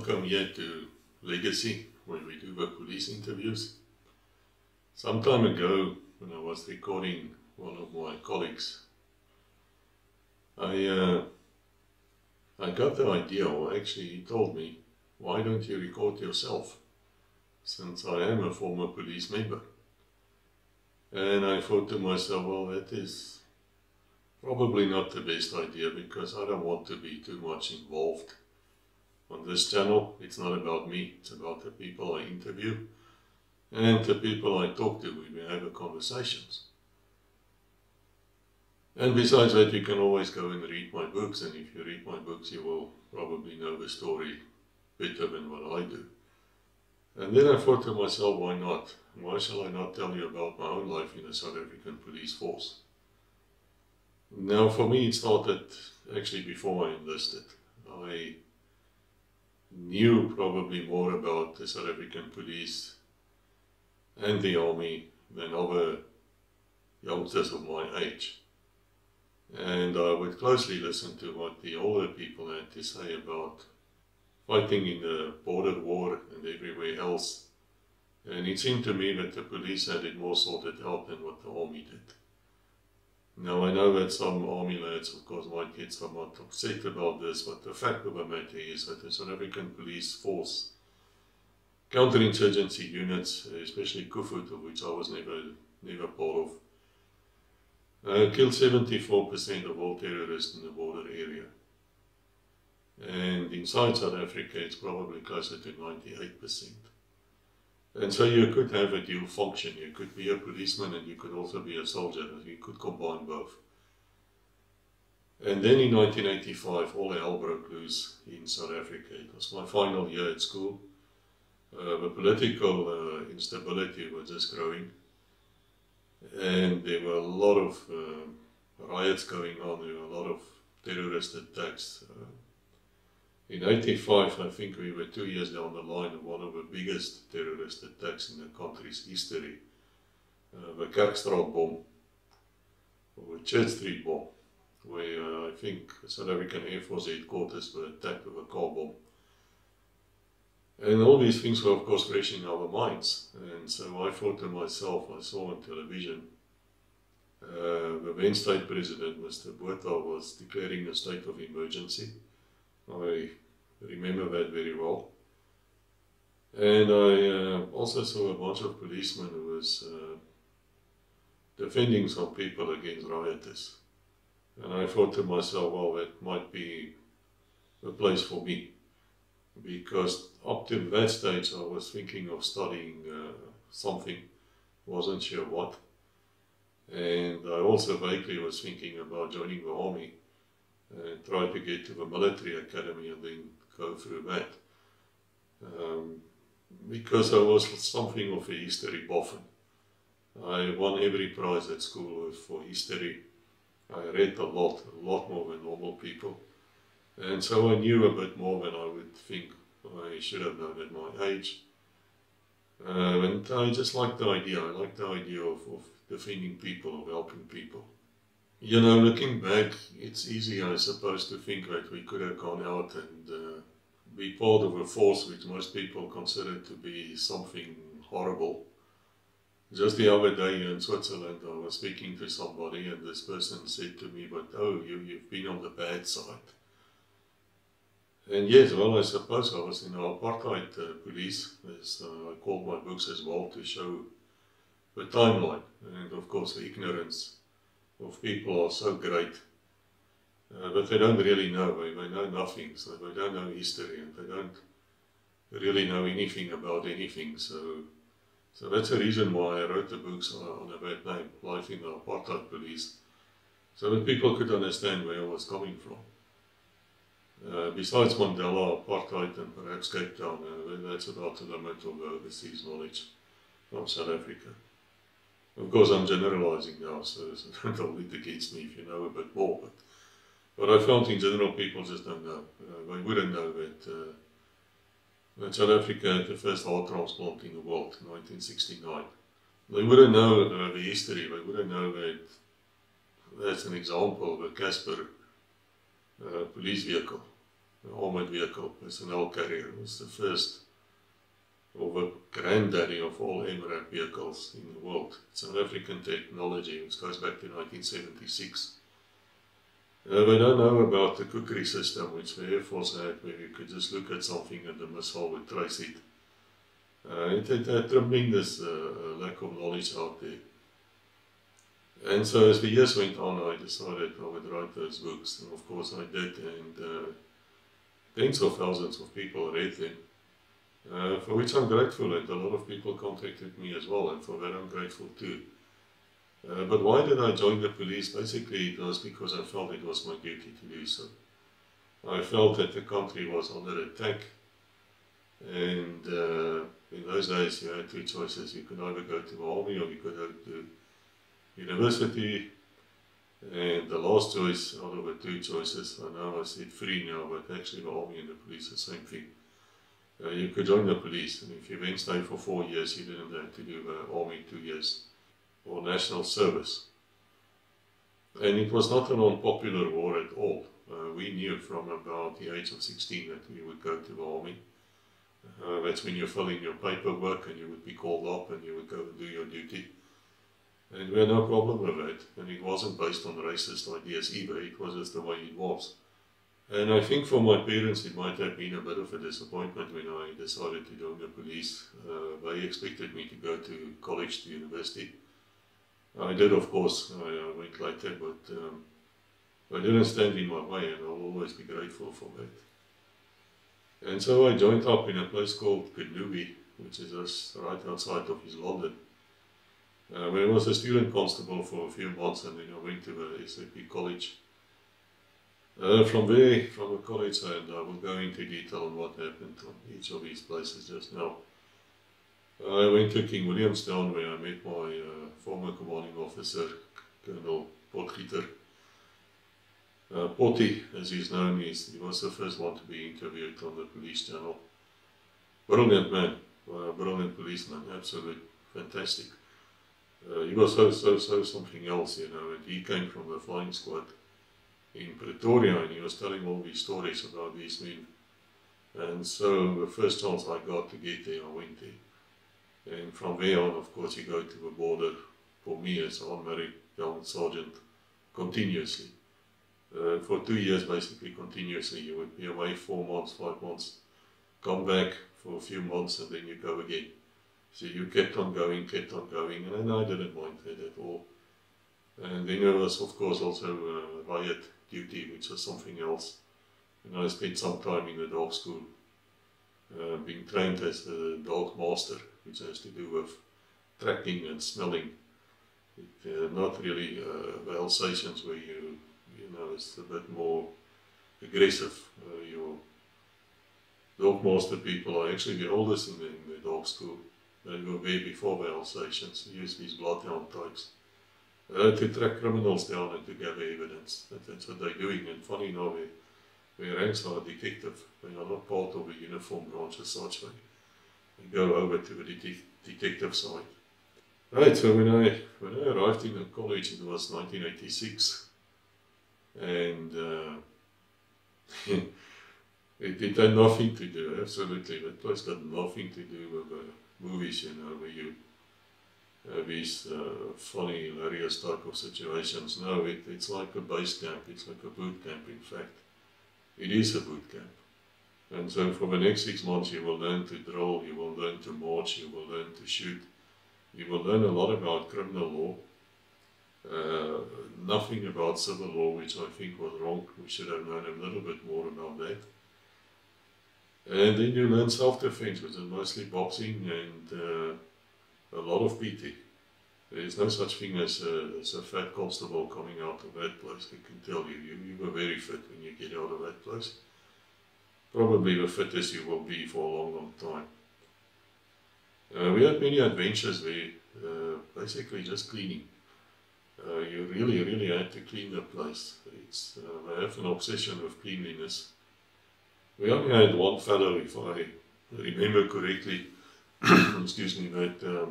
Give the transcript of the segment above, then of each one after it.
Welcome here to Legacy, where we do the police interviews. Some time ago, when I was recording one of my colleagues, I got the idea, or actually he told me, why don't you record yourself, since I am a former police member. And I thought to myself, well, that is probably not the best idea, because I don't want to be too much involved on this channel. It's not about me, it's about the people I interview and the people I talk to when we have conversations. And besides that, you can always go and read my books, and if you read my books you will probably know the story better than what I do. And then I thought to myself, why not? Why shall I not tell you about my own life in the South African Police Force? Now, for me, it started actually before I enlisted. I knew probably more about the South African Police and the Army than other youngsters of my age. And I would closely listen to what the older people had to say about fighting in the border war and everywhere else. And it seemed to me that the police had it more sorted out than what the Army did. Now, I know that some Army lads, of course, might get somewhat upset about this, but the fact of the matter is that the South African Police Force, counterinsurgency units, especially Kufut, of which I was never part of, killed 74% of all terrorists in the border area. And inside South Africa, it's probably closer to 98%. And so you could have a dual function. You could be a policeman and you could also be a soldier. You could combine both. And then in 1985, all hell broke loose in South Africa. It was my final year at school. The political instability was just growing. And there were a lot of riots going on. There were a lot of terrorist attacks. In 1985, I think we were 2 years down the line of one of the biggest terrorist attacks in the country's history. The Kerkstraat bomb, or the Church Street bomb, where I think the South African Air Force headquarters were attacked with a car bomb. And all these things were, of course, fresh in our minds. And so I thought to myself, I saw on television, the then State President, Mr. Botha, was declaring a state of emergency. I remember that very well. And I also saw a bunch of policemen who was defending some people against rioters. And I thought to myself, well, that might be a place for me. Because up to that stage I was thinking of studying something, wasn't sure what. And I also vaguely was thinking about joining the army and try to get to the military academy and then go through that. Because I was something of a history buff. I won every prize at school for history. I read a lot more than normal people. And so I knew a bit more than I would think I should have known at my age. And I just liked the idea. I liked the idea of defending people, of helping people. You know, looking back, it's easy, I suppose, to think that we could have gone out and be part of a force which most people consider to be something horrible. Just the other day in Switzerland, I was speaking to somebody and this person said to me, but oh, you've been on the bad side. And yes, well, I suppose I was in the Apartheid Police, as I called my books as well, to show the timeline and of course the ignorance of people are so great, but they don't really know, they know nothing, so they don't know history and they don't really know anything about anything. So that's the reason why I wrote the books on a bad name, Life in the Apartheid Police, so that people could understand where I was coming from. Besides Mandela, Apartheid and perhaps Cape Town, that's about the limit of overseas knowledge from South Africa. Of course, I'm generalizing now, so don't hold it against me if you know a bit more. But I found in general people just don't know. They wouldn't know that South Africa had the first heart transplant in the world in 1969. They wouldn't know the history. They wouldn't know that that's an example of a Casper police vehicle. armored vehicle, personnel carrier. It was the first, or the granddaddy of all MRAP vehicles in the world. It's an African technology, which goes back to 1976. We don't know about the cookery system, which the Air Force had, where you could just look at something and the missile would trace it. It had a tremendous lack of knowledge out there. And so as the years went on, I decided I would write those books, and of course I did, and tens of thousands of people read them, for which I'm grateful, and a lot of people contacted me as well, and for that I'm grateful too. But why did I join the police? Basically it was because I felt it was my duty to do so. I felt that the country was under attack, and in those days you had two choices. You could either go to the army or you could go to university, and the last choice out of the two choices, I know I said free now, but actually the army and the police are the same thing. You could join the police, and if you then stay for 4 years, you didn't have to do the army 2 years, or national service. And it was not an unpopular war at all. We knew from about the age of 16 that we would go to the army. That's when you fill in your paperwork and you would be called up and you would go and do your duty. And we had no problem with that. And it wasn't based on racist ideas either, it was just the way it was. And I think for my parents it might have been a bit of a disappointment when I decided to join the police. They expected me to go to college, to university. I did, of course. I went later, but I didn't stand in my way, and I'll always be grateful for that. And so I joined up in a place called Gewetenlose, which is just right outside of East London. Where I was a student constable for a few months, and then I went to the SAP college. From there, from the college, and I will go into detail on what happened on each of these places just now. I went to King Williamstown, where I met my former commanding officer, Colonel Potgieter. Potty, as he's known, he was the first one to be interviewed on the police channel. Brilliant man, brilliant policeman, absolute fantastic. He was so something else, you know, and he came from the flying squad in Pretoria, and he was telling all these stories about these men. And so the first chance I got to get there, I went there. And from there on, of course, you go to the border, for me as an unmarried young sergeant, continuously. For 2 years, basically continuously. You would be away 4 months, 5 months, come back for a few months, and then you go again. So you kept on going, and I didn't mind that at all. And then there was, of course, also riot duty, which was something else. And I spent some time in the dog school, being trained as a dog master, which has to do with tracking and smelling. Not really the Alsatians, where you know, it's a bit more aggressive. Your dog master people are actually the oldest in the dog school. They were there before the Alsatians. They use these bloodhound types to track criminals down and to gather evidence. That's what they're doing. And funny enough, their ranks are detective. They are not part of the uniform branch as such. They go over to the detective side. Right, so when I arrived in the college, it was 1986. And it had nothing to do, absolutely. That place got nothing to do with movies, you know, where you have these funny, hilarious type of situations. No, it's like a base camp, it's like a boot camp, in fact. It is a boot camp. And so for the next 6 months you will learn to drill, you will learn to march, you will learn to shoot. You will learn a lot about criminal law. Nothing about civil law, which I think was wrong. We should have known a little bit more about that. And then you learn self-defense, which is mostly boxing and a lot of PT. There is no such thing as a fat constable coming out of that place. I can tell you, you were very fit when you get out of that place. Probably the fittest you will be for a long, long time. We had many adventures there, basically just cleaning. You really had to clean the place. I have an obsession with cleanliness. We only had one fellow, if I remember correctly, excuse me, that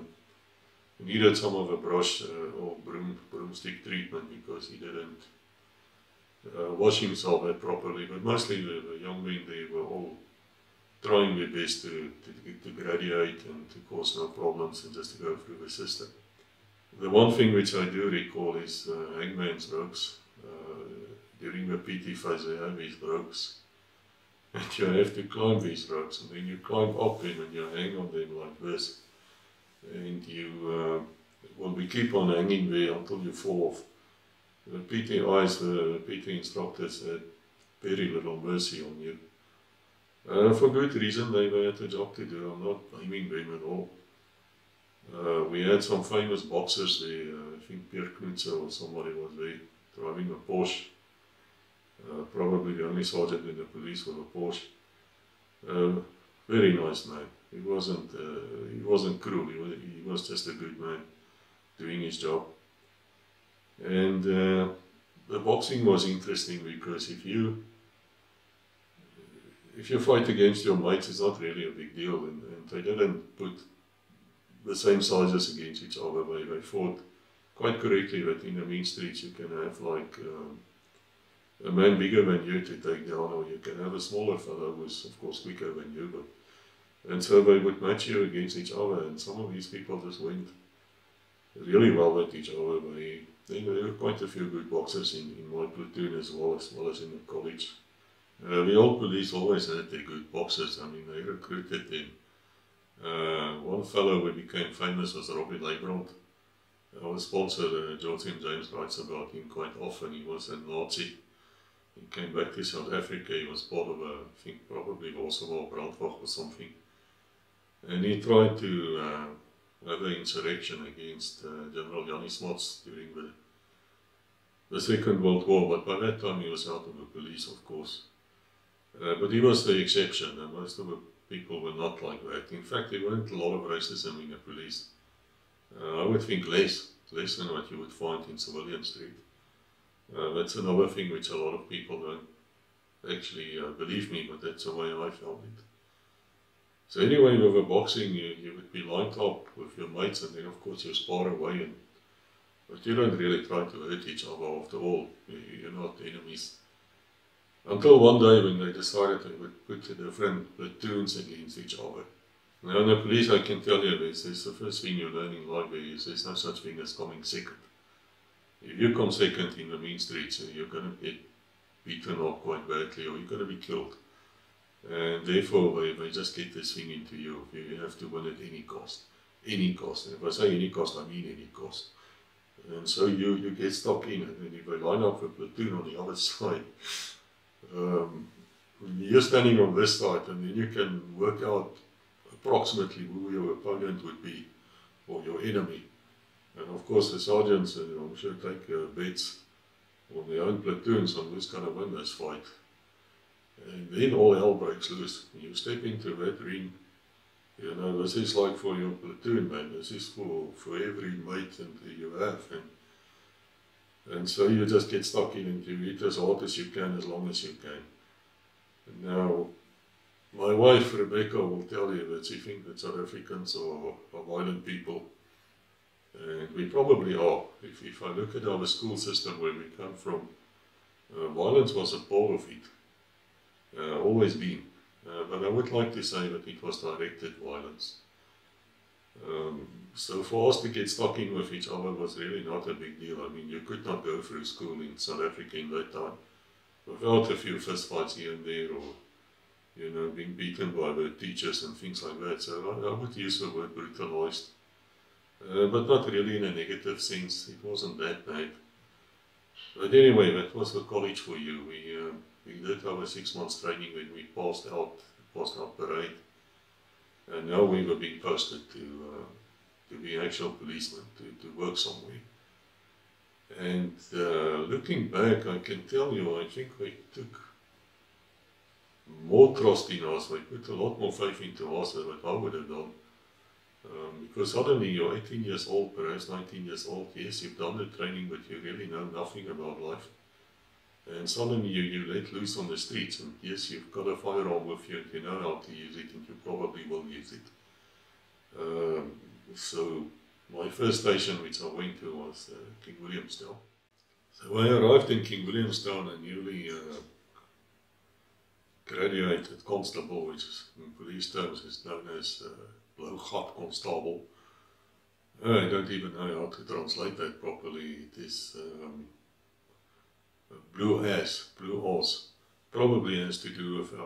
needed some of a brush or broomstick treatment because he wash himself out properly, but mostly the young men they were all trying their best to graduate and to cause no problems and just to go through the system. The one thing which I do recall is hangman's ropes. During the PT phase they have these ropes and you have to climb these ropes and then you climb up them and you hang on them like this and you we keep on hanging there until you fall off. The PTIs, the PT instructors had very little mercy on you. For good reason, they had a job to do. I'm not blaming them at all. We had some famous boxers there. I think Koos Kotzé or somebody was there driving a Porsche. Probably the only sergeant in the police with a Porsche. Very nice man. He wasn't cruel. He was just a good man doing his job. And the boxing was interesting because if you fight against your mates, it's not really a big deal, and they didn't put the same sizes against each other. They fought quite correctly that in the mean streets you can have like a man bigger than you to take down, or you can have a smaller fellow who's of course quicker than you. And so they would match you against each other, and some of these people just went really well at each other. There were quite a few good boxers in my platoon as well as in the college. The old police always had their good boxers. I mean, they recruited them. One fellow who became famous was Robbie Leibrand. Our sponsor, George and James, writes about him quite often. He was a Nazi. He came back to South Africa. He was part of I think probably Warsaw Brandwacht or something. And he tried to have an insurrection against General Jannie Smuts during the Second World War, but by that time he was out of the police, of course. But he was the exception, and most of the people were not like that. In fact, there weren't a lot of racism in the police. I would think less than what you would find in Civilian Street. That's another thing which a lot of people don't actually believe me, but that's the way I felt it. So anyway, with the boxing, you would be lined up with your mates, and then of course you spar away, but you don't really try to hurt each other after all. You're not enemies. Until one day when they decided they would put the different platoons against each other. Now in the police, I can tell you this, the first thing you learn in life is there's no such thing as coming second. If you come second in the mean streets, you're going to get beaten up quite badly, or you're going to be killed. And therefore, they just get this thing into you. You have to win at any cost. Any cost. And if I say any cost, I mean any cost. And so you get stuck in it. And if they line up a platoon on the other side, you're standing on this side, and then you can work out approximately who your opponent would be, or your enemy. And of course, the sergeants, I'm sure, take bets on their own platoons on who's going to win this fight. And then all hell breaks loose. When you step into that ring, you know, this is like for your platoon, man. This is for every mate that you have. And so you just get stuck in and you eat as hard as you can, as long as you can. And now, my wife, Rebecca, will tell you that she thinks that South Africans are violent people. And we probably are. If I look at our school system where we come from, violence was a part of it. Always been. But I would like to say that it was directed violence. So for us to get stuck in with each other was really not a big deal. I mean, you could not go through school in South Africa in that time without a few fist fights here and there, or, you know, being beaten by the teachers and things like that. So I would use the word brutalized. But not really in a negative sense. It wasn't that bad. But anyway, that was the college for you. We did our 6 months training when we passed out parade. And now we were being posted to be actual policemen, to work somewhere. And looking back, I can tell you, I think they took more trust in us. They put a lot more faith into us than what I would have done. Because suddenly you're 18 years old, perhaps 19 years old. Yes, you've done the training, but you really know nothing about life. And suddenly you let loose on the streets, and yes, you've got a firearm with you and you know how to use it, and you probably will use it. So my first station which I went to was King Williamstown. So I arrived in King Williamstown, a newly graduated constable, which is, in police terms is known as blou gat constable. I don't even know how to translate that properly. It is blue horse. Probably has to do with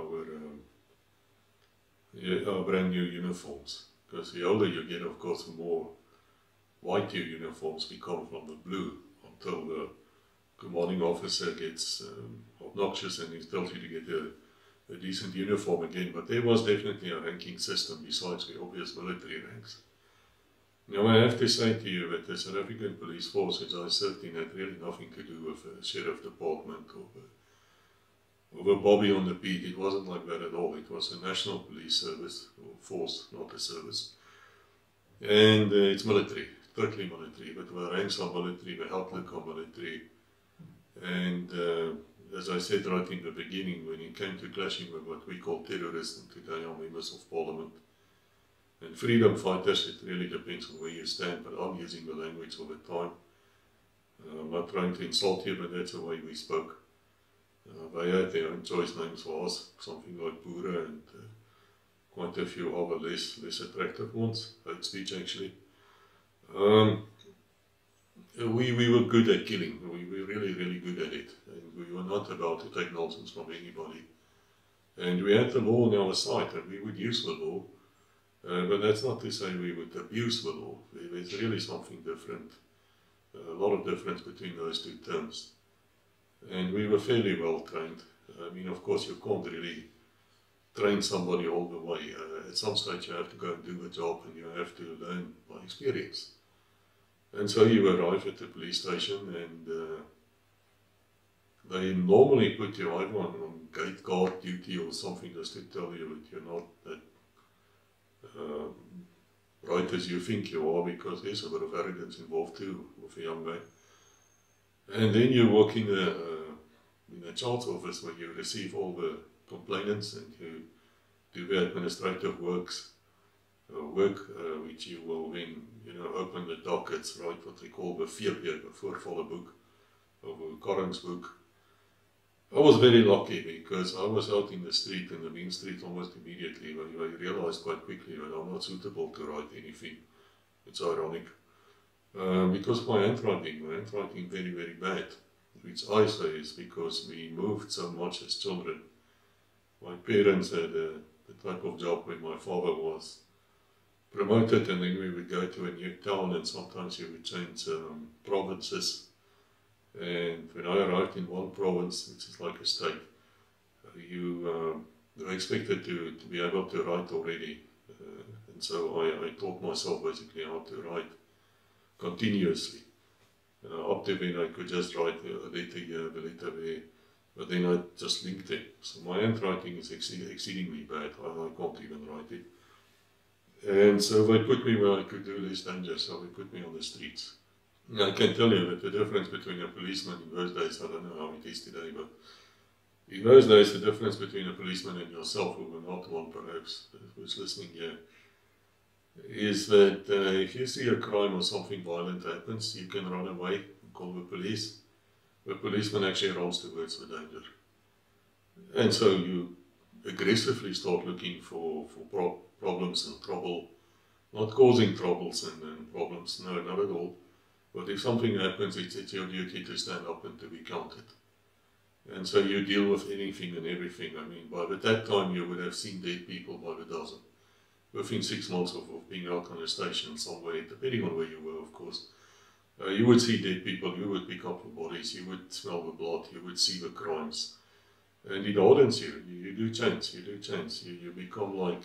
our brand new uniforms. Because the older you get, of course, the more white your uniforms become from the blue, until the commanding officer gets obnoxious and he tells you to get a decent uniform again. But there was definitely a ranking system besides the obvious military ranks. Now I have to say to you that the South African police force which I served in had really nothing to do with a sheriff department or a bobby on the beat. It wasn't like that at all. It was a national police service, or force, not a service. And it's military, totally military, but the ranks are military, the outlook are military. And as I said right in the beginning, when it came to clashing with what we call terrorists, and today are members of parliament, and freedom fighters, it really depends on where you stand, but I'm using the language all the time. I'm not trying to insult you, but that's the way we spoke. They had their own choice names for us, something like Boere and quite a few other less attractive ones, hate speech actually. We were good at killing, we were really good at it, and we were not about to take nonsense from anybody. And we had the law on our side, and we would use the law. But that's not to say we would abuse the law. There's really something different, a lot of difference between those two terms. And we were fairly well trained. I mean, of course, you can't really train somebody all the way. At some stage you have to go and do the job, and you have to learn by experience. And so you arrive at the police station, and they normally put you either on gate guard duty or something, just to tell you that you're not that right as you think you are, because there's a bit of arrogance involved too with a young guy. And then you walk in a child's office where you receive all the complainants, and you do the administrative work which you will then, open the dockets, write what they call the VB, the voorvalle book, or the Korrings book. I was very lucky because I was out in the main street almost immediately, when I realized quite quickly that I'm not suitable to write anything. It's ironic. Because my handwriting very bad, which I say is because we moved so much as children. My parents had the type of job where my father was promoted, and then we would go to a new town, and sometimes you would change provinces. And when I arrived in one province, which is like a state, you were expected to be able to write already. And so I taught myself basically how to write continuously. Up to when I could just write a letter here, a letter there, but then I just linked it. So my handwriting is exceedingly bad. I can't even write it. And so they put me where I could do less danger, so they put me on the streets. Now, I can tell you that the difference between a policeman in those days, I don't know how it is today, but in those days the difference between a policeman and yourself, who were not one perhaps, who's listening here, is that if you see a crime or something violent happens, you can run away and call the police. The policeman actually runs towards the danger. And so you aggressively start looking for problems and trouble, not causing troubles and problems, no, not at all. But if something happens, it's your duty to stand up and to be counted. And so you deal with anything and everything. I mean, by that time you would have seen dead people by the dozen. Within 6 months of being out on a station somewhere, depending on where you were, of course, you would see dead people, you would pick up the bodies, you would smell the blood, you would see the crimes. And it hardens you. You do change. You become like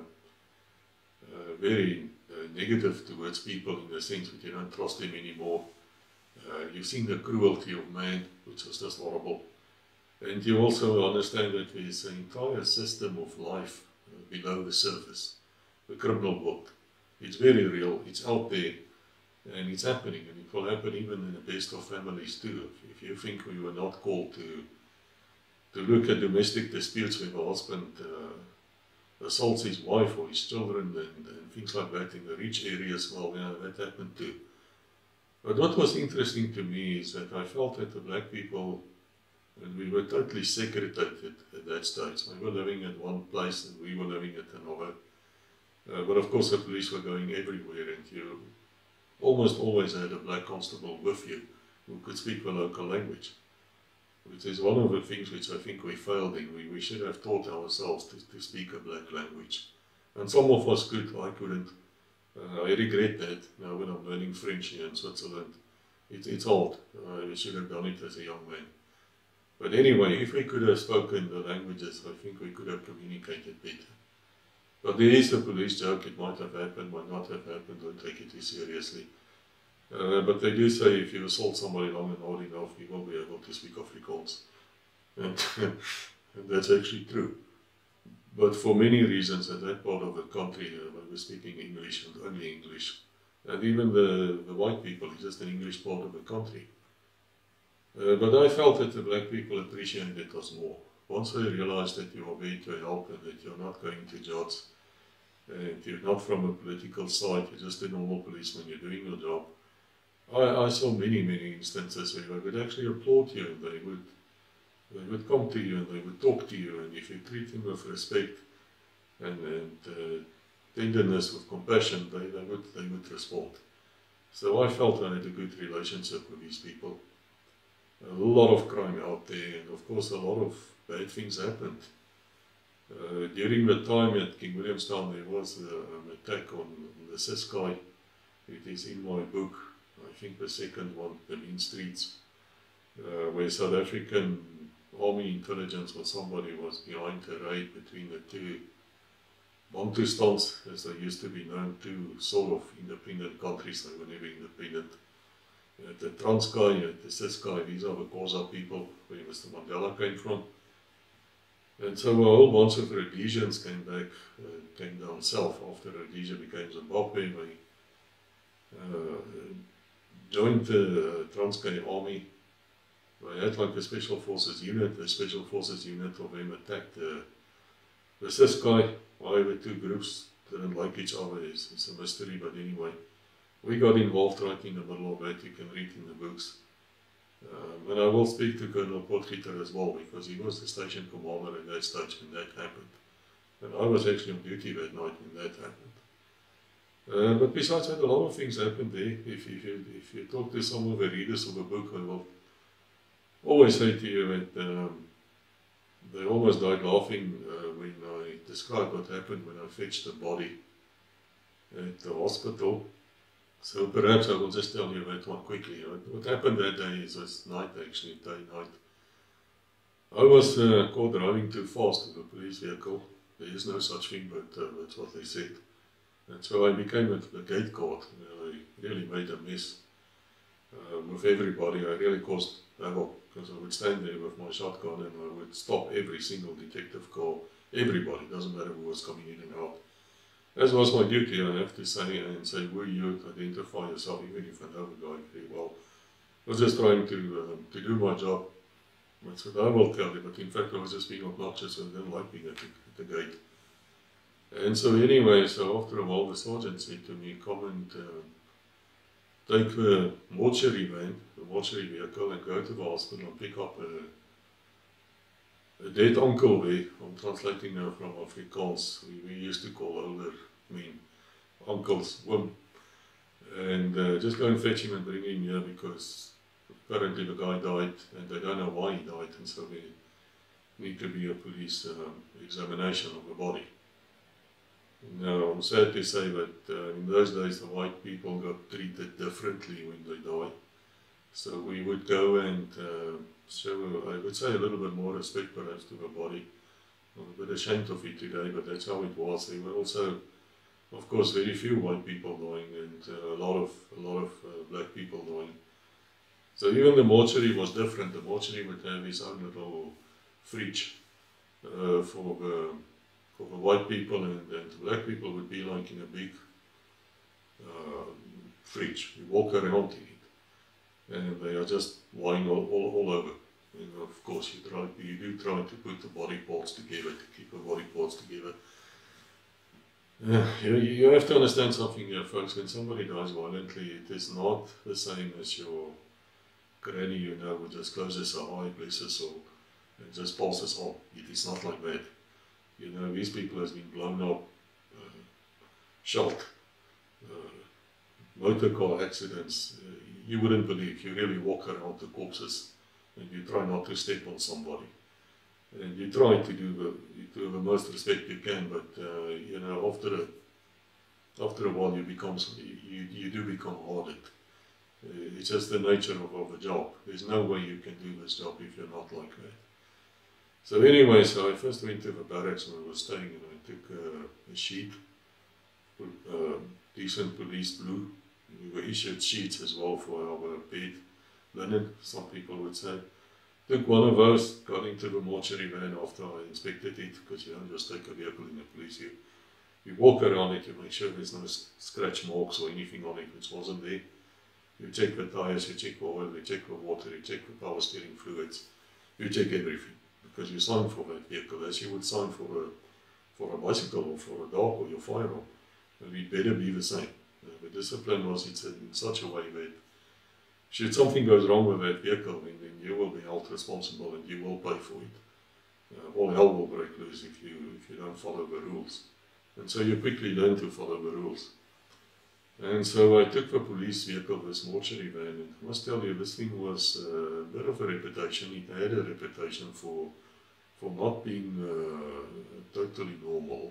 very negative towards people, in the sense that you don't trust them anymore. You've seen the cruelty of man, which was just horrible. And you also understand that there's an entire system of life below the surface, the criminal world. It's very real, it's out there, and it's happening, and it will happen even in the best of families too. If you think we were not called to look at domestic disputes where the husband assaults his wife or his children and things like that in the rich areas, well, yeah, that happened too. But what was interesting to me is that I felt that the black people, and we were totally segregated at that stage. They were living at one place and we were living at another. But of course the police were going everywhere, and you almost always had a black constable with you who could speak the local language, which is one of the things which I think we failed in. We should have taught ourselves to speak a black language. And some of us could, I couldn't. I regret that now when I'm learning French here in Switzerland. It's hard. I should have done it as a young man. But anyway, if we could have spoken the languages, I think we could have communicated better. But there is the police joke, it might have happened, might not have happened, don't take it too seriously. But they do say if you assault somebody long and hard enough, you will be able to speak Afrikaans. And, and that's actually true. But for many reasons, at that part of the country, they were speaking English and only English. And even the white people, it's just an English part of the country. But I felt that the black people appreciated us more. Once they realized that you are there to help and that you're not going to judge, and you're not from a political side, you're just a normal policeman, you're doing your job. I saw many instances where they would actually applaud you, and they would come to you and they would talk to you, and if you treat them with respect and tenderness, with compassion, they would respond. So I felt I had a good relationship with these people. A lot of crime out there, and of course a lot of bad things happened. During the time at King Williamstown, there was an attack on the Ciskei. It is in my book, I think the second one, The Mean Streets, where South African Army intelligence or somebody was behind a raid between the two Bantustans, as they used to be known, two sort of independent countries. They were never independent. The Transkei, the Ciskei, these are the Xhosa people, where Mr. Mandela came from. And so a whole bunch of Rhodesians came down south after Rhodesia became Zimbabwe. They joined the Transkei army. They had like a special forces unit. The special forces unit of them attacked the Ciskei. Why the two groups didn't like each other is a mystery, but anyway. We got involved right in the middle of that, you can read in the books. And I will speak to Colonel Potgieter as well, because he was the station commander at that stage when that happened. And I was actually on duty that night when that happened. But besides that, a lot of things happened there. If you talk to some of the readers of the book, I will always say to you that they almost died laughing when I described what happened when I fetched the body at the hospital. So perhaps I will just tell you that one quickly. What happened that day was night, actually, night. I was caught driving too fast with a police vehicle. There is no such thing, but that's what they said. And so I became the gate guard. I really made a mess with everybody. I really caused havoc, because I would stand there with my shotgun and I would stop every single detective car. Everybody, doesn't matter who was coming in and out. As was my duty, I have to say, and say, will you identify yourself, even if I know the guy very well. I was just trying to do my job. That's what I will tell you, but in fact I was just being obnoxious and didn't like being at the gate. And so anyway, so after a while the sergeant said to me, come and take the mortuary van, the mortuary vehicle, and go to the hospital and pick up a dead uncle there. I'm translating now from Afrikaans. We used to call older men uncles, Wim. And just go and fetch him and bring him here, because apparently the guy died and they don't know why he died, and so there need to be a police examination of the body. Now, I'm sad to say that in those days the white people got treated differently when they died. So we would go and show, I would say, a little bit more respect perhaps to the body. I'm a bit ashamed of it today, but that's how it was. There were also, of course, very few white people dying, and a lot of black people dying. So even the mortuary was different. The mortuary would have its own little fridge for the white people, and the black people would be like in a big fridge. You walk around in it, and they are just lying all over. And of course, you do try to put the body parts together, to keep the body parts together. You have to understand something here, folks. When somebody dies violently, it is not the same as your granny, you know, who just closes her eye, blesses, or and just passes on. It is not like that. You know, these people has been blown up, shot, motor car accidents. You wouldn't believe. You really walk around the corpses and you try not to step on somebody. And you try to do the most respect you can, but you know, after a while you do become hardened. It's just the nature of the job. There's no way you can do this job if you're not like that. So anyway, so I first went to the barracks where I was staying, and I took a sheet, decent police blue. We were issued sheets as well for our bed linen, some people would say. Took one of those, got into the mortuary van after I inspected it, because you don't just take a vehicle in the police. You walk around it, you make sure there's no scratch marks or anything on it which wasn't there. You check the tires, you check the oil, you check the water, you check the power steering fluids, you check everything, because you sign for that vehicle as you would sign for a bicycle or for a dog or your firearm. And it better be the same. The discipline was it's in such a way that should something goes wrong with that vehicle, then you will be held responsible and you will pay for it. All hell will break loose if you don't follow the rules. And so you quickly learn to follow the rules. And so I took the police vehicle, this mortuary van, and I must tell you, this thing was a bit of a reputation. It had a reputation for not being totally normal.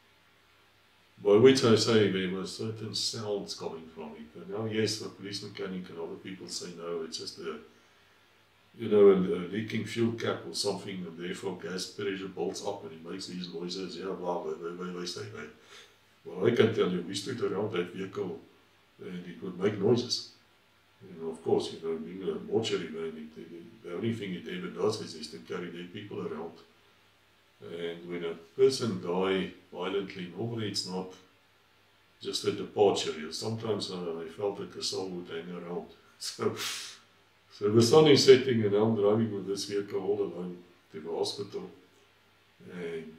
By which I say there were certain sounds coming from it. And now, yes, the police mechanic and other people say no, it's just a leaking fuel cap or something, and therefore gas pressure builds up and it makes these noises. Yeah, blah, blah, blah, they say that. Well, I can tell you, we stood around that vehicle and it would make noises. You know, of course, you know, being a mortuary van, the only thing it ever does is to carry dead people around. And when a person dies violently, normally it's not just a departure. Sometimes I felt that the soul would hang around. So the sun is setting and I'm driving with this vehicle all alone to the hospital. And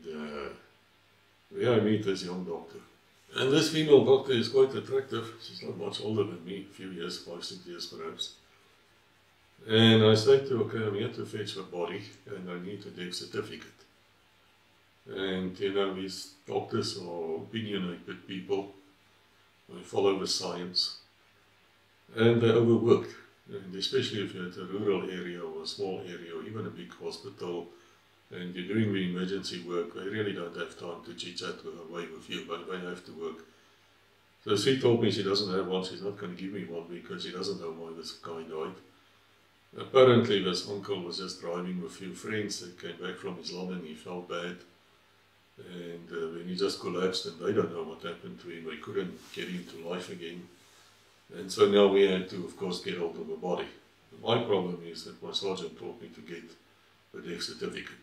there I meet this young doctor. And this female doctor is quite attractive. She's not much older than me, a few years, 5, 6 years perhaps. And I say to her, okay, I'm here to fetch the body and I need a death certificate. And you know, these doctors are opinionated people. They follow the science. And they're overworked. And especially if you're at a rural area or a small area or even a big hospital and you're doing the emergency work, they really don't have time to chit-chat away with you, but they have to work. So she told me she doesn't have one, she's not going to give me one because she doesn't know why this guy died. Apparently this uncle was just driving with a few friends that came back from his London, he felt bad. And then he just collapsed and they don't know what happened to him, they couldn't get him to life again. And so now we had to, of course, get hold of the body. My problem is that my sergeant told me to get a death certificate.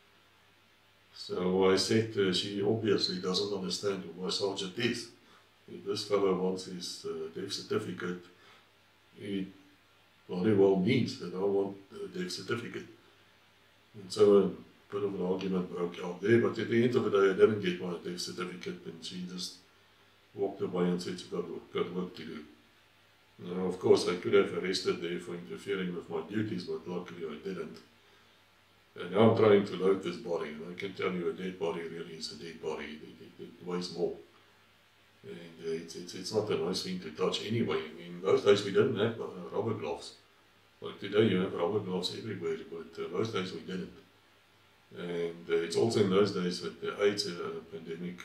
So I said, she obviously doesn't understand who my sergeant is. If this fellow wants his death certificate, he very well means that I want a death certificate. And so a bit of an argument broke out there, but at the end of the day I didn't get my death certificate and she just walked away and said she got work to do. Now, of course, I could have arrested her for interfering with my duties, but luckily I didn't. And now I'm trying to load this body, and I can tell you a dead body really is a dead body. It weighs more. And it's not a nice thing to touch anyway. I mean, in those days we didn't have rubber gloves. Like today you have rubber gloves everywhere, but those days we didn't. And it's also in those days that the AIDS pandemic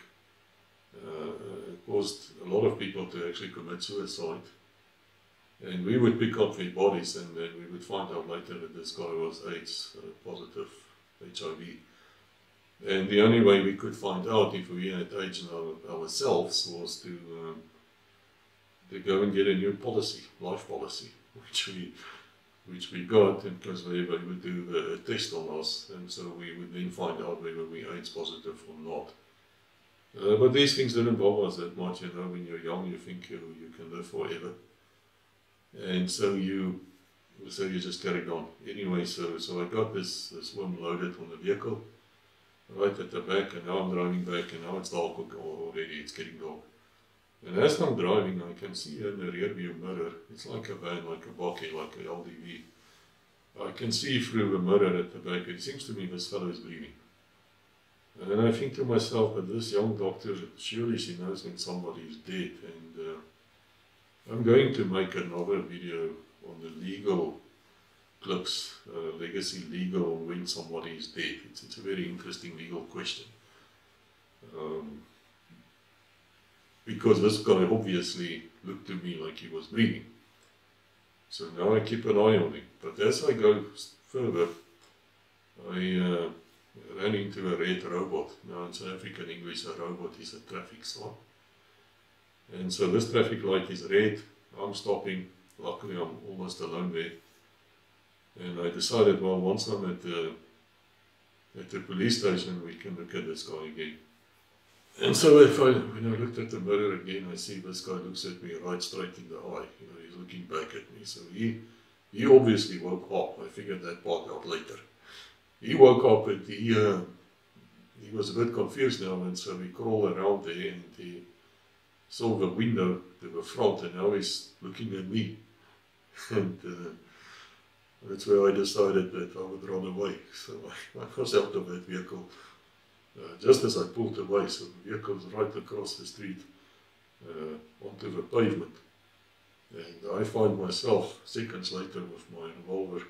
caused a lot of people to actually commit suicide. And we would pick up their bodies and then we would find out later that this guy was AIDS positive, HIV. And the only way we could find out if we had AIDS ourselves was to go and get a new policy, life policy, which we got, and because they would do a test on us, and so we would then find out whether we AIDS positive or not. But these things didn't bother us that much, you know. When you're young, you think you can live forever. And so you just carried on. Anyway, so I got this worm loaded on the vehicle. right at the back, and now I'm driving back, and now it's dark already, it's getting dark. And as I'm driving, I can see in the rear view mirror, it's like a van, like a bakkie, like a LDV. I can see through the mirror at the back, it seems to me this fellow is breathing. And then I think to myself, but this young doctor, surely she knows when somebody is dead. And I'm going to make another video on the legal clips, legacy legal, when somebody is dead. It's a very interesting legal question. Because this guy obviously looked to me like he was breathing. So now I keep an eye on him. But as I go further, I ran into a red robot. Now in South African English, a robot is a traffic sign. And so this traffic light is red, I'm stopping, luckily I'm almost alone there. And I decided, well, once I'm at the police station, we can look at this guy again. And so when I looked at the mirror again, I see this guy looks at me right straight in the eye. You know, he's looking back at me. So he obviously woke up. I figured that part out later. He woke up and he was a bit confused now, and so we crawled around there and he saw the window to the front, and now he's looking at me. And that's where I decided that I would run away. So I was out of that vehicle. Just as I pulled away, so the vehicle's right across the street onto the pavement. And I find myself seconds later with my revolver.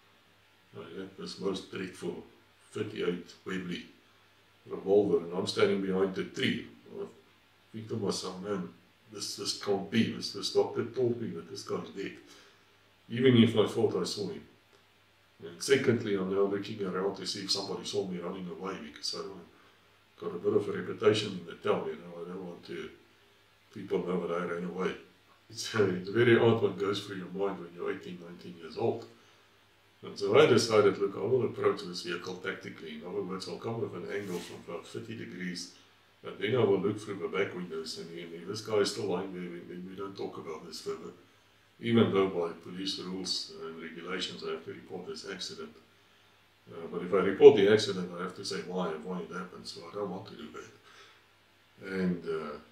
I had this most dreadful 38 Webley revolver, and I'm standing behind the tree. I think to myself, man, this can't be. This doctor told me that this guy's dead, even if I thought I saw him. And secondly, I'm now looking around to see if somebody saw me running away, because I got a bit of a reputation in the town, you know. I don't want people know that I ran away. It's very odd what goes through your mind when you're 18, 19 years old. And so I decided, look, I will approach this vehicle tactically. In other words, I'll come with an angle from about 30 degrees, and then I will look through the back windows, and if this guy is still lying there, then we don't talk about this further. Even though by police rules and regulations I have to report this accident. But if I report the accident, I have to say why and why it happened, so I don't want to do that. And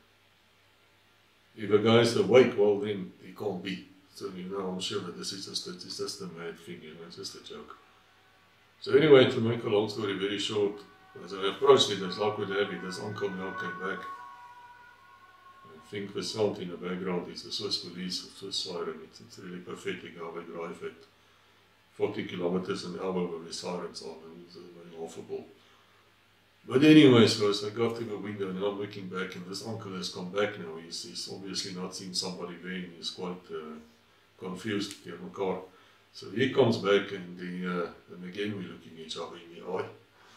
if a guy is awake, well then he can't be. So you know, I'm sure that this is just a mad thing, you know, it's just a joke. So anyway, to make a long story very short, as I approached it, as luck would have it, this uncle now came back. I think the sound in the background is the Swiss police, the Swiss siren. It's really pathetic how they drive at 40 kilometers an hour with the sirens on, and it's very laughable. But anyway, so as I got to the window, and I'm looking back, and this uncle has come back now. He's obviously not seen somebody there, and he's quite confused in the car. So he comes back, and again we're looking each other in the eye.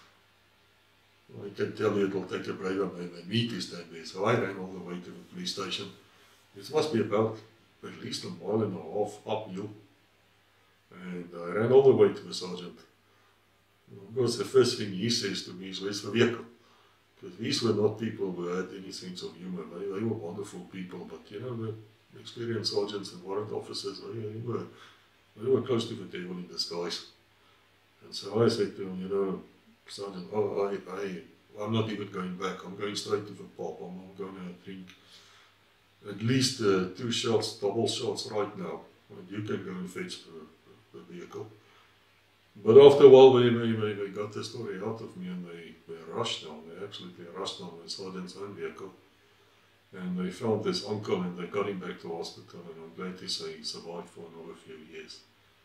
I can tell you it'll take a braver man than me to stand there. So I ran all the way to the police station. It must be about at least a mile and a half uphill. And I ran all the way to the sergeant. And of course, the first thing he says to me is, where's the vehicle? Because these were not people who had any sense of humor. They were wonderful people, but you know, the experienced sergeants and warrant officers, they were close to the devil in disguise. And so I said to him, you know, Sergeant, I'm not even going back. I'm going straight to the pub. I'm going to drink at least 2 shots, double shots right now. And you can go and fetch the vehicle. But after a while, they got the story out of me, and they rushed down. They absolutely rushed down the sergeant's own vehicle. And they found this uncle, and they got him back to hospital. And I'm glad to say he survived for another few years.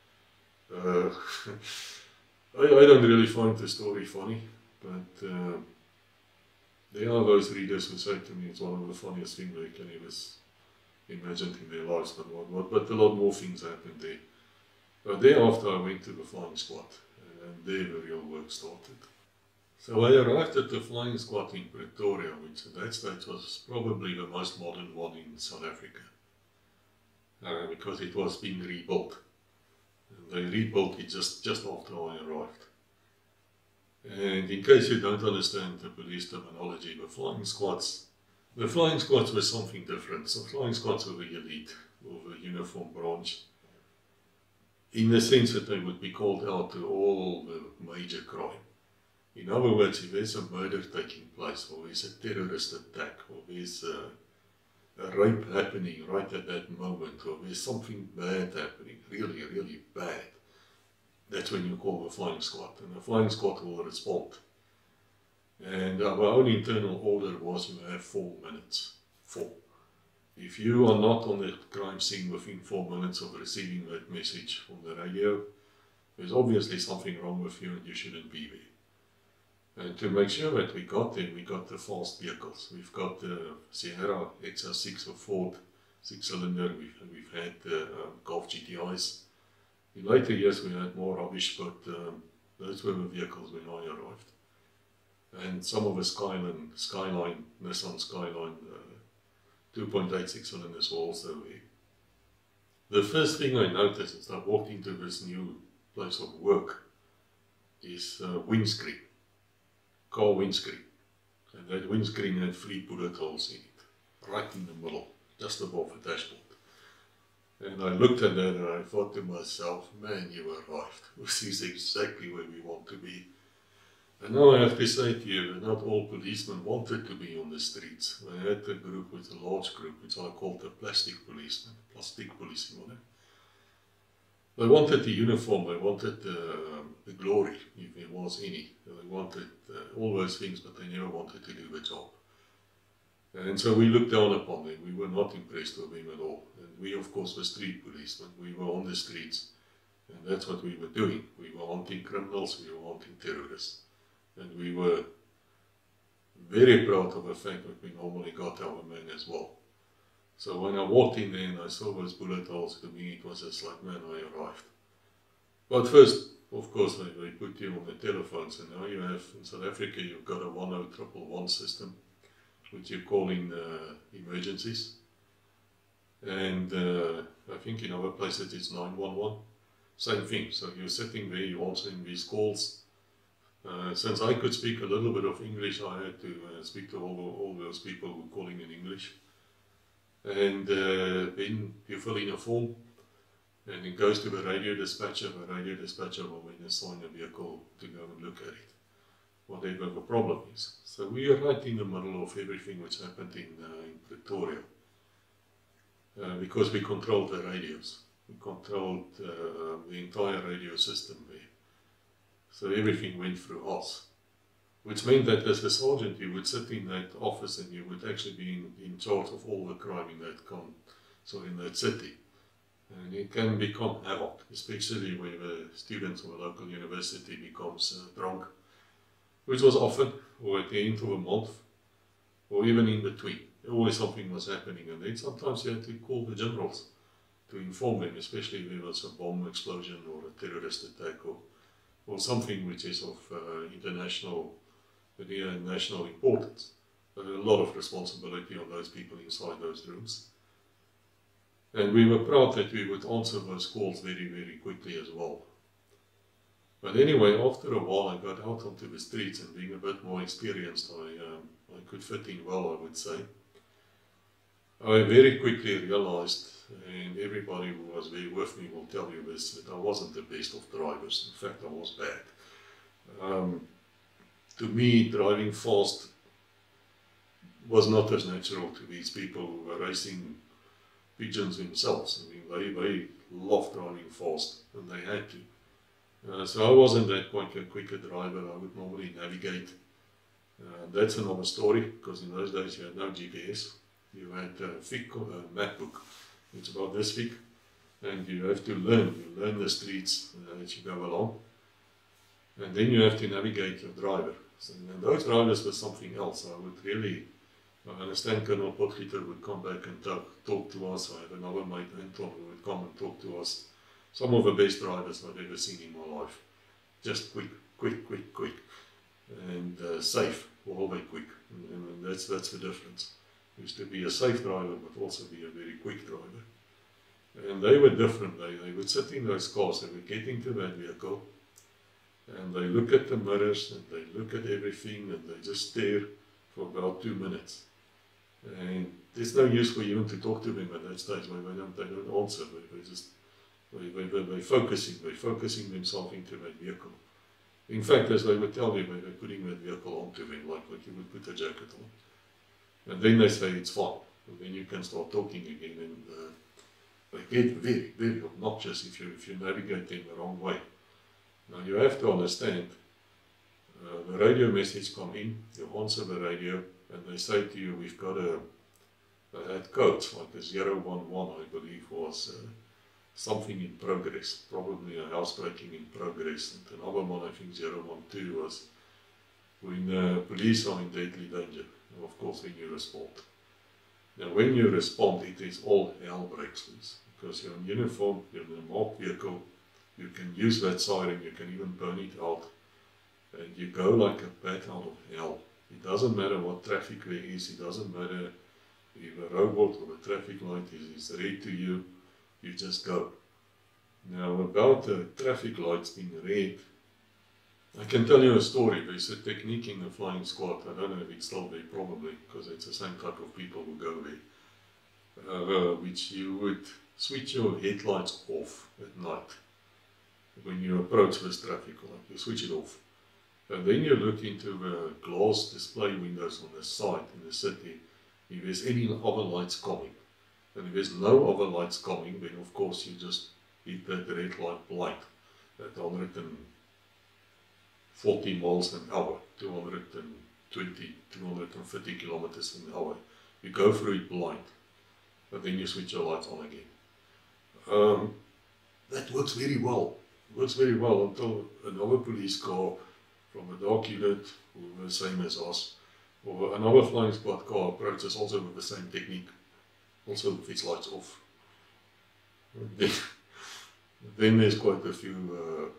I don't really find the story funny, but there are those readers who say to me it's one of the funniest things they can ever imagine in their lives, but a lot more things happened there. But thereafter I went to the flying squad, and there the real work started. So I arrived at the flying squad in Pretoria, which at that stage was probably the most modern one in South Africa, because it was being rebuilt. They rebuilt it just after I arrived. And in case you don't understand the police terminology, the flying squads were something different. So flying squads were the elite, or the uniform branch, in the sense that they would be called out to all the major crime. In other words, if there's a murder taking place, or there's a terrorist attack, or there's a rape happening right at that moment, or there's something bad happening, really, really bad, that's when you call the flying squad, and the flying squad will respond. And our own internal order was you have 4 minutes. 4. If you are not on the crime scene within 4 minutes of receiving that message on the radio, there's obviously something wrong with you and you shouldn't be there. And to make sure that we got there, we got the fast vehicles. We've got the Sierra XR6 or Ford 6-cylinder, we've had the Golf GTIs. In later years we had more rubbish, but those were the vehicles when I arrived. And some of the Skyline, Nissan Skyline 2.8 6-cylinders were also there. The first thing I noticed as I walked into this new place of work is windscreen, car windscreen. And that windscreen had 3 bullet holes in it, right in the middle, just above the dashboard. And I looked at that and I thought to myself, man, you arrived. This is exactly where we want to be. And now I have to say to you that not all policemen wanted to be on the streets. I had a group with a large group, which I called the plastic policemen, plastic policing on it. They wanted the uniform, they wanted the glory, if there was any. They wanted all those things, but they never wanted to do the job. And so we looked down upon them. We were not impressed with them at all. And we, of course, were street policemen. We were on the streets. And that's what we were doing. We were hunting criminals, we were hunting terrorists. And we were very proud of the fact that we normally got our men as well. So when I walked in there and I saw those bullet holes, to me it was just like, man, I arrived. But first, of course, they put you on the telephones, and now you have, in South Africa, you've got a 10111 system, which you call in emergencies. And I think in other places it's 911. Same thing, so you're sitting there, you're answering these calls. Since I could speak a little bit of English, I had to speak to all those people who were calling in English. And then you fill in a form, and it goes to the radio dispatcher. The radio dispatcher will then assign a vehicle to go and look at it, whatever the problem is. So we are right in the middle of everything which happened in Pretoria, because we controlled the radios. We controlled the entire radio system there. So everything went through us, which meant that as a sergeant you would sit in that office and you would actually be in charge of all the crime in that city. And it can become havoc, especially where the students of a local university becomes drunk, which was often, or at the end of a month, or even in between. Always something was happening, and then sometimes you had to call the generals to inform them, especially if there was a bomb explosion or a terrorist attack or something which is of international national importance. A lot of responsibility on those people inside those rooms. And we were proud that we would answer those calls very, very quickly as well. But anyway, after a while I got out onto the streets, and being a bit more experienced, I could fit in well, I would say. I very quickly realized, and everybody who was there with me will tell you this, that I wasn't the best of drivers. In fact, I was bad. To me, driving fast was not as natural to these people who were racing pigeons themselves. I mean, they loved driving fast, and they had to. So I wasn't that quite a quicker driver. I would normally navigate. That's another story, because in those days you had no GPS. You had a thick map book. It's about this thick, and you have to learn. You learn the streets as you go along, and then you have to navigate your driver. So, and those drivers were something else. I would really, I understand Colonel Potgieter would come back and talk to us. I have another mate, Anton, who would come and talk to us. Some of the best drivers I've ever seen in my life. Just quick, and safe, all very quick. And that's the difference. Used to be a safe driver, but also be a very quick driver. And they were different. They would sit in those cars, they would get into that vehicle, and they look at the mirrors, and they look at everything, and they just stare for about 2 minutes. And there's no use for you to talk to them at that stage. They don't answer. They're focusing themselves into that vehicle. In fact, as they would tell me when they're putting that vehicle onto them, like you would put a jacket on. And then they say it's fine. And then you can start talking again, and they get very, very obnoxious if you navigate them the wrong way. Now you have to understand, the radio message come in, you answer the radio, and they say to you, we've got they had codes, like a 011, I believe, was something in progress, probably a housebreaking in progress, and another one, I think 012, was when the police are in deadly danger, and of course when you respond. Now when you respond, it is all hell breaks loose, because you're in uniform, you're in a marked vehicle, you can use that siren, you can even burn it out, and you go like a bat out of hell. It doesn't matter what traffic there is, it doesn't matter if a robot or a traffic light is red to you, you just go. Now about the traffic lights being red, I can tell you a story. There's a technique in the flying squad, I don't know if it's still there, probably, because it's the same type of people who go there, which you would switch your headlights off at night. When you approach this traffic light, you switch it off. And then you look into the glass display windows on the side in the city, if there's any other lights coming. And if there's no other lights coming, then of course you just hit that red light blind at 140 miles an hour, 220, 250 kilometers an hour. You go through it blind, but then you switch your lights on again. That works very well. Works very well until another police car from a dark unit, who were the same as us, or another flying squad car approaches also with the same technique, also with its lights off. Then there's quite a few,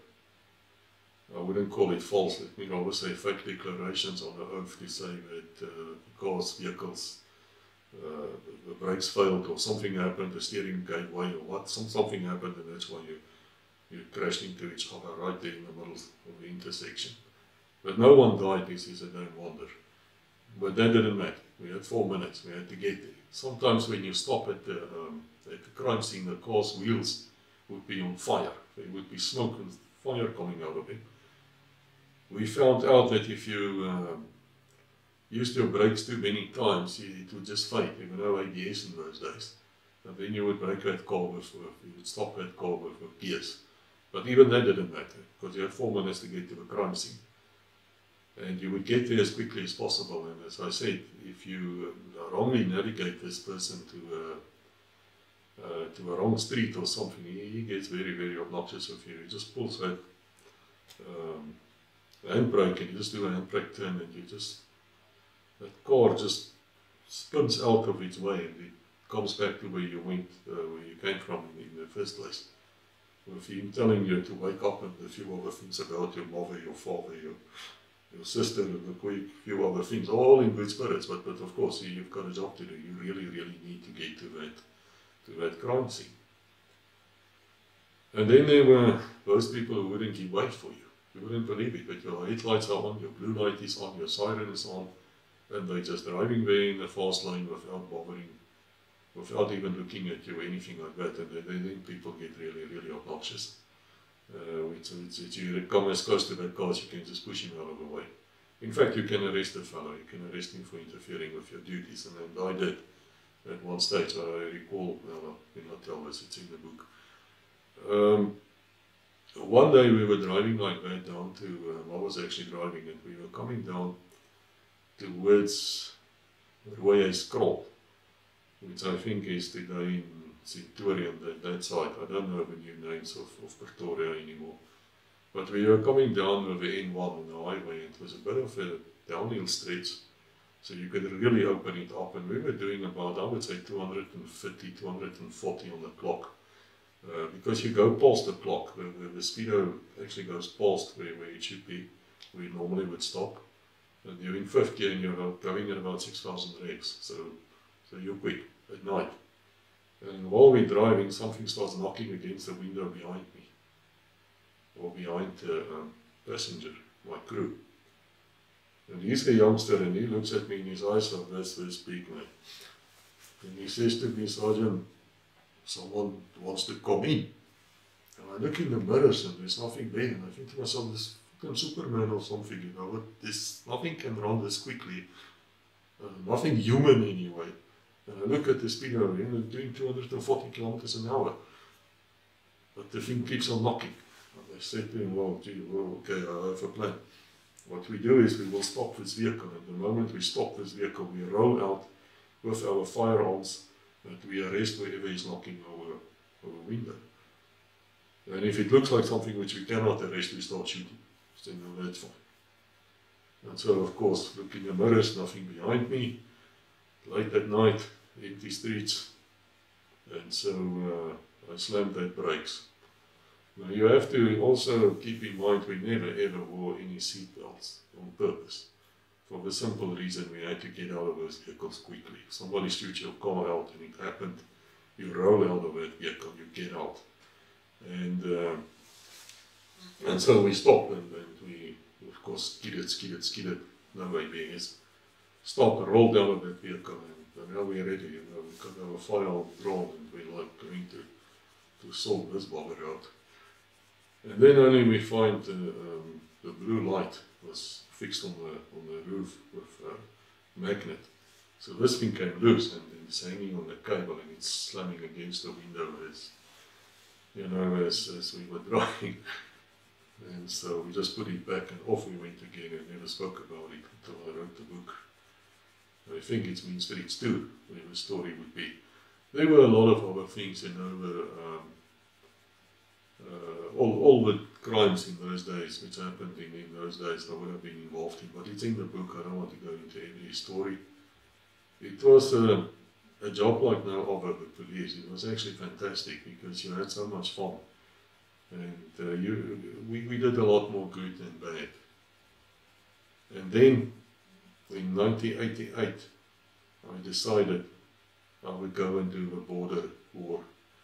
I wouldn't call it false, let me rather say fake declarations on the oath to say that cars, vehicles, the brakes failed or something happened, the steering gave way or what, something happened, and that's why you crashed into each other right there in the middle of the intersection. But no one died, this is a damn wonder. But that didn't matter. We had 4 minutes, we had to get there. Sometimes when you stop at the crime scene, the car's wheels would be on fire. There would be smoke and fire coming out of it. We found out that if you used your brakes too many times, it would just fade. There were no ABS in those days. And then you would break that car you would stop that car with gears. But even that didn't matter, because you had 4 minutes to get to the crime scene. And you would get there as quickly as possible. And as I said, if you wrongly navigate this person to a wrong street or something, he gets very, very obnoxious with you. He just pulls that handbrake, and you just do a handbrake turn, and that car just spins out of its way, and it comes back to where you went, where you came from in the first place. With him telling you to wake up and a few other things about your mother, your father, your sister, and a few other things, all in good spirits, but of course you've got a job to do. You really, really need to get to that crime scene. And then there were those people who wouldn't give way for you. You wouldn't believe it, but your headlights are on, your blue light is on, your siren is on, and they're just driving there in the fast lane without bothering, without even looking at you or anything like that. And then people get really, really obnoxious. You come as close to that car as you can, just push him out of the way. In fact, you can arrest a fellow, you can arrest him for interfering with your duties, and I did at one stage. I recall, well, I cannot tell this, it's in the book. One day we were driving like that down to, I was actually driving, and we were coming down towards Gewetenlose, which I think is today in Pretoria, that side. I don't know the new names of Pretoria anymore. But we were coming down with the N1 on the highway, and it was a bit of a downhill stretch, so you could really open it up, and we were doing about, I would say, 250, 240 on the clock. Because you go past the clock, the speedo actually goes past where it should be, where you normally would stop. And you're in 5th gear and you're going at about 6,000 revs, so you're quick at night. And while we're driving, something starts knocking against the window behind me, or behind the passenger, my crew. And he's the youngster, and he looks at me and his eyes are this big, man. And he says to me, "Sergeant, someone wants to come in." And I look in the mirrors and there's nothing there, and I think to myself, this African Superman or something, you know. There's nothing can run this quickly, nothing human anyway. And I look at the speedo, doing 240 kilometers an hour, but the thing keeps on knocking. And I said to him, well, gee, well, okay, I have a plan. What we do is we will stop this vehicle, and the moment we stop this vehicle, we roll out with our firearms and we arrest whoever is knocking our window. And if it looks like something which we cannot arrest, we start shooting. So no, that's fine. And so, of course, look in the mirrors, nothing behind me, late at night, empty streets, and so I slammed that brakes. Now you have to also keep in mind we never ever wore any seatbelts on purpose. For the simple reason we had to get out of those vehicles quickly. If somebody shoots your car out and it happened, you roll out of that vehicle, you get out. And so we stopped and we, of course, skidded, no ABS. Stopped and rolled out of that vehicle and now we're ready, you know, we've got our firearm drawn and we're like going to sort this bugger out. And then only we find the blue light was fixed on the roof with a magnet. So this thing came loose and it's hanging on the cable and it's slamming against the window as, you know, as we were driving. And so we just put it back and off we went again and never spoke about it until I wrote the book. I think it's Mean Streets 2, where the story would be. There were a lot of other things, you know, all the crimes in those days, which happened in those days, I would have been involved in, but it's in the book, I don't want to go into every story. It was a job like no other with police. It was actually fantastic because you had so much fun. And we did a lot more good than bad. And then, in 1988, I decided I would go and do a border war,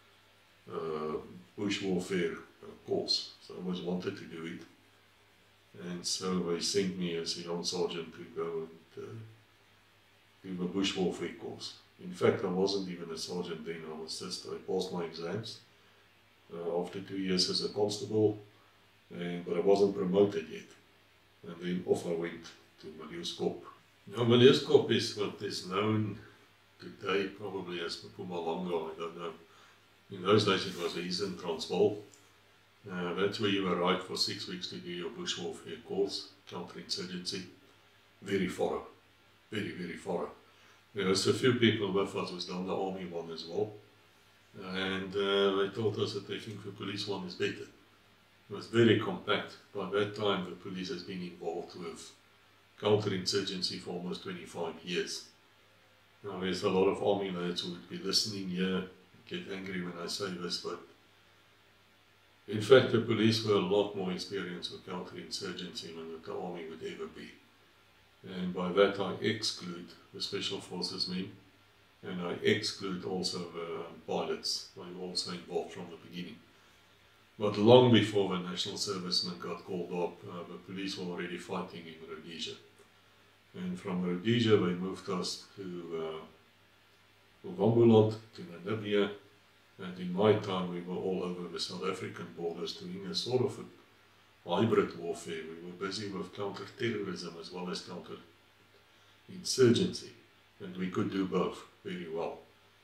bush warfare course. So I always wanted to do it. And so they sent me as a young sergeant to go and do a bush warfare course. In fact, I wasn't even a sergeant then, I passed my exams after 2 years as a constable, but I wasn't promoted yet. And then off I went to Milieuscoop. Now Milieuscoop is what is known today probably as Mpumalanga, I don't know. In those days it was Eastern Transvaal. That's where you arrived for 6 weeks to do your bush warfare course, counterinsurgency. Very thorough, very, very thorough. There was a few people with us who's done the army one as well. And they told us that they think the police one is better. It was very compact. By that time the police has been involved with counterinsurgency for almost 25 years. Now there's a lot of army lads who would be listening here, get angry when I say this, but in fact the police were a lot more experienced with counterinsurgency than the army would ever be. And by that I exclude the Special Forces men, and I exclude also the pilots. They were also involved from the beginning. But long before the national servicemen got called up, the police were already fighting in Rhodesia. And from Rhodesia they moved us to Wambuland, to Namibia, and in my time we were all over the South African borders doing a sort of a hybrid warfare. We were busy with counter-terrorism as well as counter-insurgency, and we could do both very well.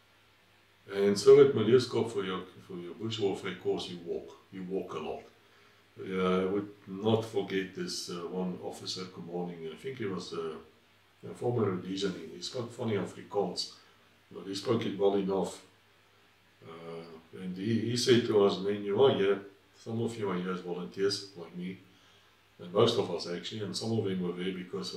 And so at Milieuscoop for your bush warfare course you walk a lot. I would not forget this one officer commanding, I think he was a former Rhodesian, he spoke funny Afrikaans, but he spoke it well enough. And he said to us, "Men, you are here, some of you are here as volunteers, like me, and most of us actually, and some of them were there because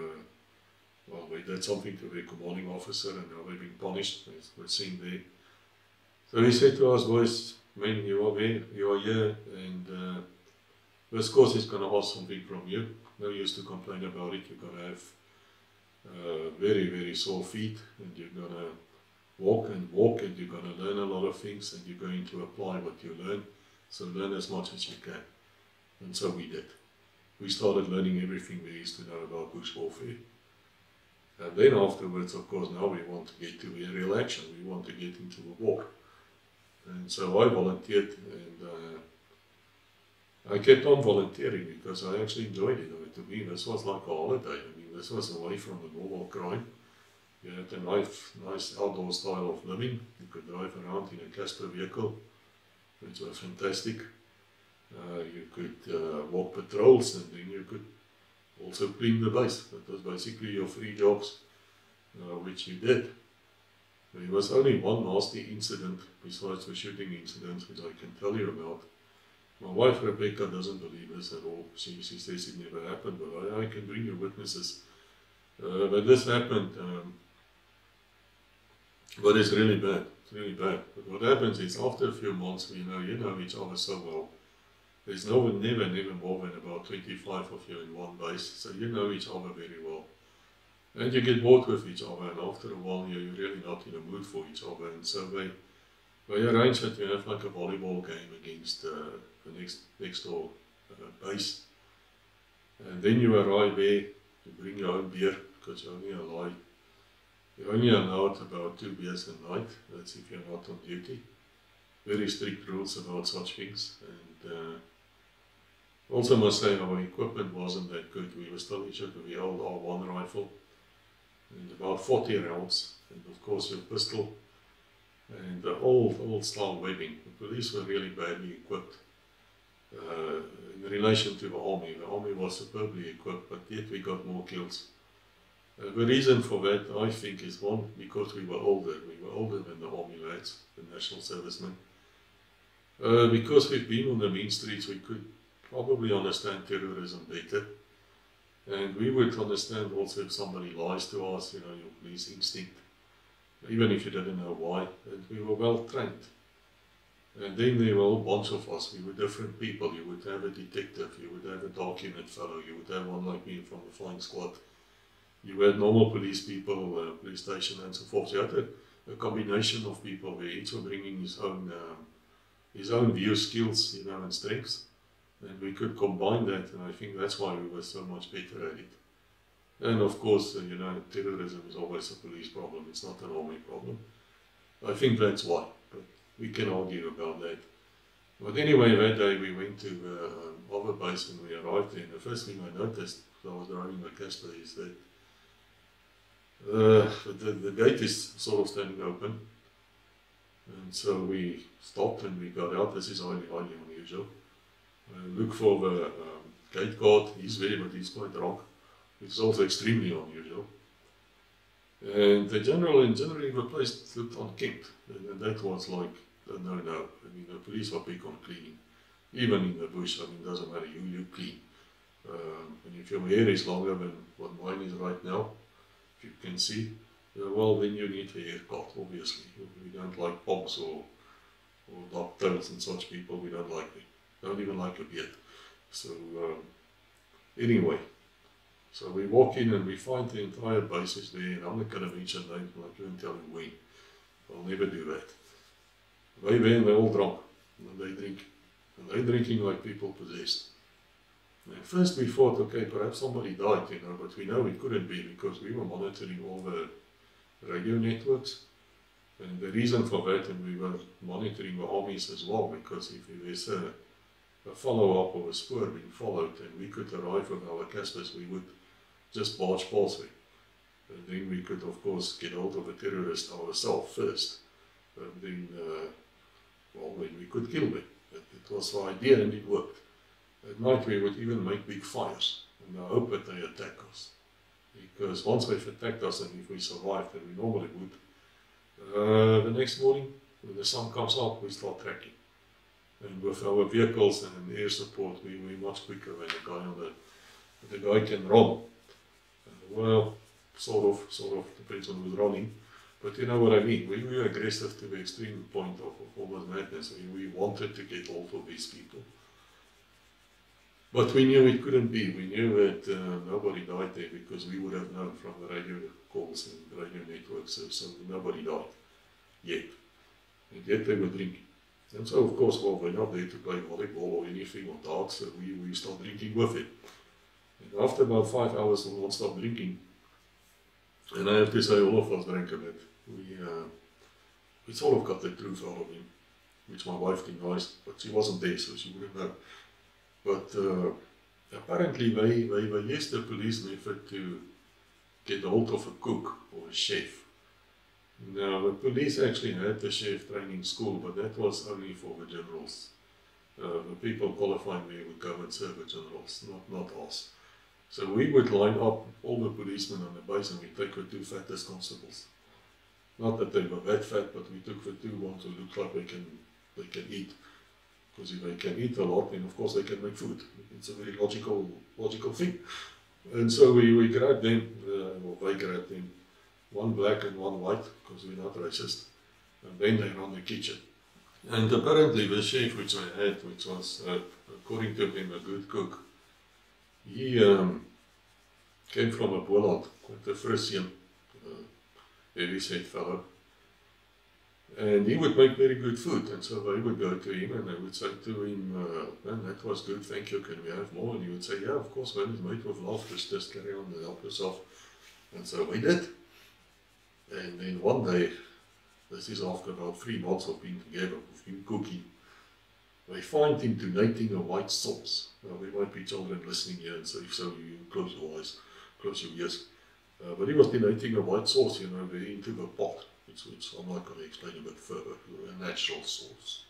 they did something to their commanding officer and now they've been punished, we're seen there." So he said to us, "Boys, men, you are there, you are here, and this course is going to ask something from you. No use to complain about it. You're going to have very, very sore feet, and you're going to walk, and you're going to learn a lot of things, and you're going to apply what you learn. So learn as much as you can." And so we did. We started learning everything there is to know about bush warfare. And then afterwards, of course, now we want to get to aerial action. We want to get into a war. And so I volunteered, and I kept on volunteering because I actually enjoyed it. To me, this was like a holiday. I mean, this was away from the normal crime. You had a nice outdoor style of living. You could drive around in a Casper vehicle, which was fantastic. You could walk patrols, and then you could also clean the base. That was basically your 3 jobs, which you did. There was only one nasty incident besides the shooting incident, which I can tell you about. My wife Rebecca doesn't believe this at all. She says it never happened, but I can bring you witnesses. But this happened, but it's really bad. It's really bad. But what happens is after a few months, you know each other so well. There's never more than about 25 of you in one base, so you know each other very well. And you get bored with each other, and after a while you're really not in a mood for each other, and so they arrange that you have like a volleyball game against the next door base. And then you arrive there, you bring your own beer, because you're only allowed about 2 beers a night, that's if you're not on duty. Very strict rules about such things. And also must say our equipment wasn't that good. We were still issued with the old R1 rifle and about 40 rounds, and of course your pistol and the old style webbing. The police were really badly equipped in relation to the army. The army was superbly equipped, but yet we got more kills. The reason for that, I think, is one, because we were older. We were older than the army lads, the national servicemen. Because we've been on the mean streets, we could probably understand terrorism better. And we would understand also if somebody lies to us, your police instinct, even if you didn't know why. And we were well trained. And then there were a whole bunch of us. We were different people. You would have a detective, you would have a dark unit fellow, you would have one like me from the flying squad. You had normal police people, police station and so forth. You had a combination of people where each were bringing his own view, skills, and strengths. And we could combine that, and I think that's why we were so much better at it. And of course, terrorism is always a police problem, it's not an army problem. I think that's why, but we can argue about that. But anyway, that day we went to our base and we arrived there. And the first thing I noticed when I was driving my Casper is that the gate is sort of standing open. And so we stopped and we got out. This is highly unusual. Look for the gate guard. He's there, but he's quite drunk, which is also extremely unusual. And generally the place looked unkempt, and that was like a no-no. I mean, the police were big on cleaning, even in the bush. I mean, it doesn't matter, you clean. And if your hair is longer than what mine is right now, if you can see, well, then you need a haircut, obviously. We don't like pogs or ducktails and such people. We don't like them. Don't even like a beard. So anyway, so we walk in and we find the entire base is there, and I'm not going to mention names, but I couldn't tell you when. I'll never do that. They there and they're all drunk, and they drink, and they're drinking like people possessed. And at first we thought, okay, perhaps somebody died, but we know it couldn't be because we were monitoring all the radio networks. And the reason for that, and we were monitoring the armies as well, because if there's a follow-up or a spoor being followed and we could arrive with our Caspers, we would just barge past them. And then we could, of course, get hold of a terrorist ourselves first. And then, then we could kill them. It was the idea and it worked. At night we would even make big fires and I hope that they attack us. Because once they've attacked us and if we survived, and we normally would, the next morning when the sun comes up we start tracking. And with our vehicles and air support, we're much quicker than the guy the guy can run. Well, sort of depends on who's running, but you know what I mean. We were aggressive to the extreme point of almost madness. We wanted to get hold of these people. But we knew it couldn't be. We knew that nobody died there because we would have known from the radio calls and radio networks, so nobody died yet. And yet they were drinking. And so, of course, well, we're not there to play volleyball or anything or darts, so we start drinking with it. And after about 5 hours, we won't stop drinking. And I have to say, all of us drank a bit. We sort of got the truth out of him, which my wife denies, but she wasn't there, so she wouldn't know. But apparently they used the police method to get hold of a cook or a chef. Now, the police actually had the chef training school, but that was only for the generals. The people qualifying there would go and serve the generals, not us. So we would line up all the policemen on the base and we take the two fattest constables. Not that they were that fat, but we took the two ones who looked like they can eat. Because if they can eat a lot, then of course they can make food. It's a very logical thing. And so we grabbed them, or they grabbed them, one black and one white, because we're not racist. And then they run the kitchen. And apparently the chef which I had, which was, according to him, a good cook, he came from a Boland, quite a Frisian, heavy-set fellow. And he would make very good food, and so they would go to him and they would say to him, man, that was good, thank you, can we have more? And he would say, yeah, of course, man, it's made with love, just carry on and help yourself. And so we did. And then one day, this is after about 3 months of being together with him cooking, they find him donating a white sauce. Now, there might be children listening here, and so if so, you close your eyes, close your ears. But he was donating a white sauce, you know, very into the pot. Which I'm not going to explain a bit further, a natural sauce.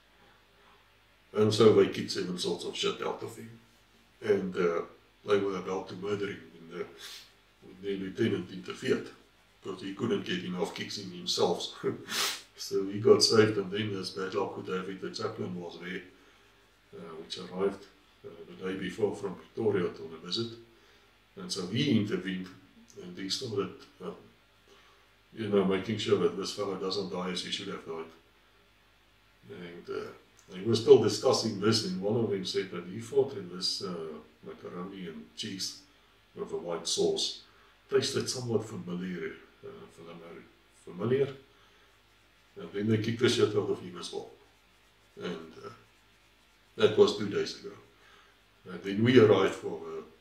And so they kicked 7 sorts of shit out of him. And they were about to murder him when the lieutenant interfered, because he couldn't get enough kicks in himself. So he got saved, and then as bad luck would have it, the chaplain was there, which arrived the day before from Pretoria on a visit. And so he intervened, and he started you know, making sure that this fellow doesn't die as he should have died. And they were still discussing this, and one of them said that he thought in this macaroni and cheese with a white sauce tasted somewhat familiar. And then they kicked the shit out of him as well. And that was 2 days ago. And then we arrived for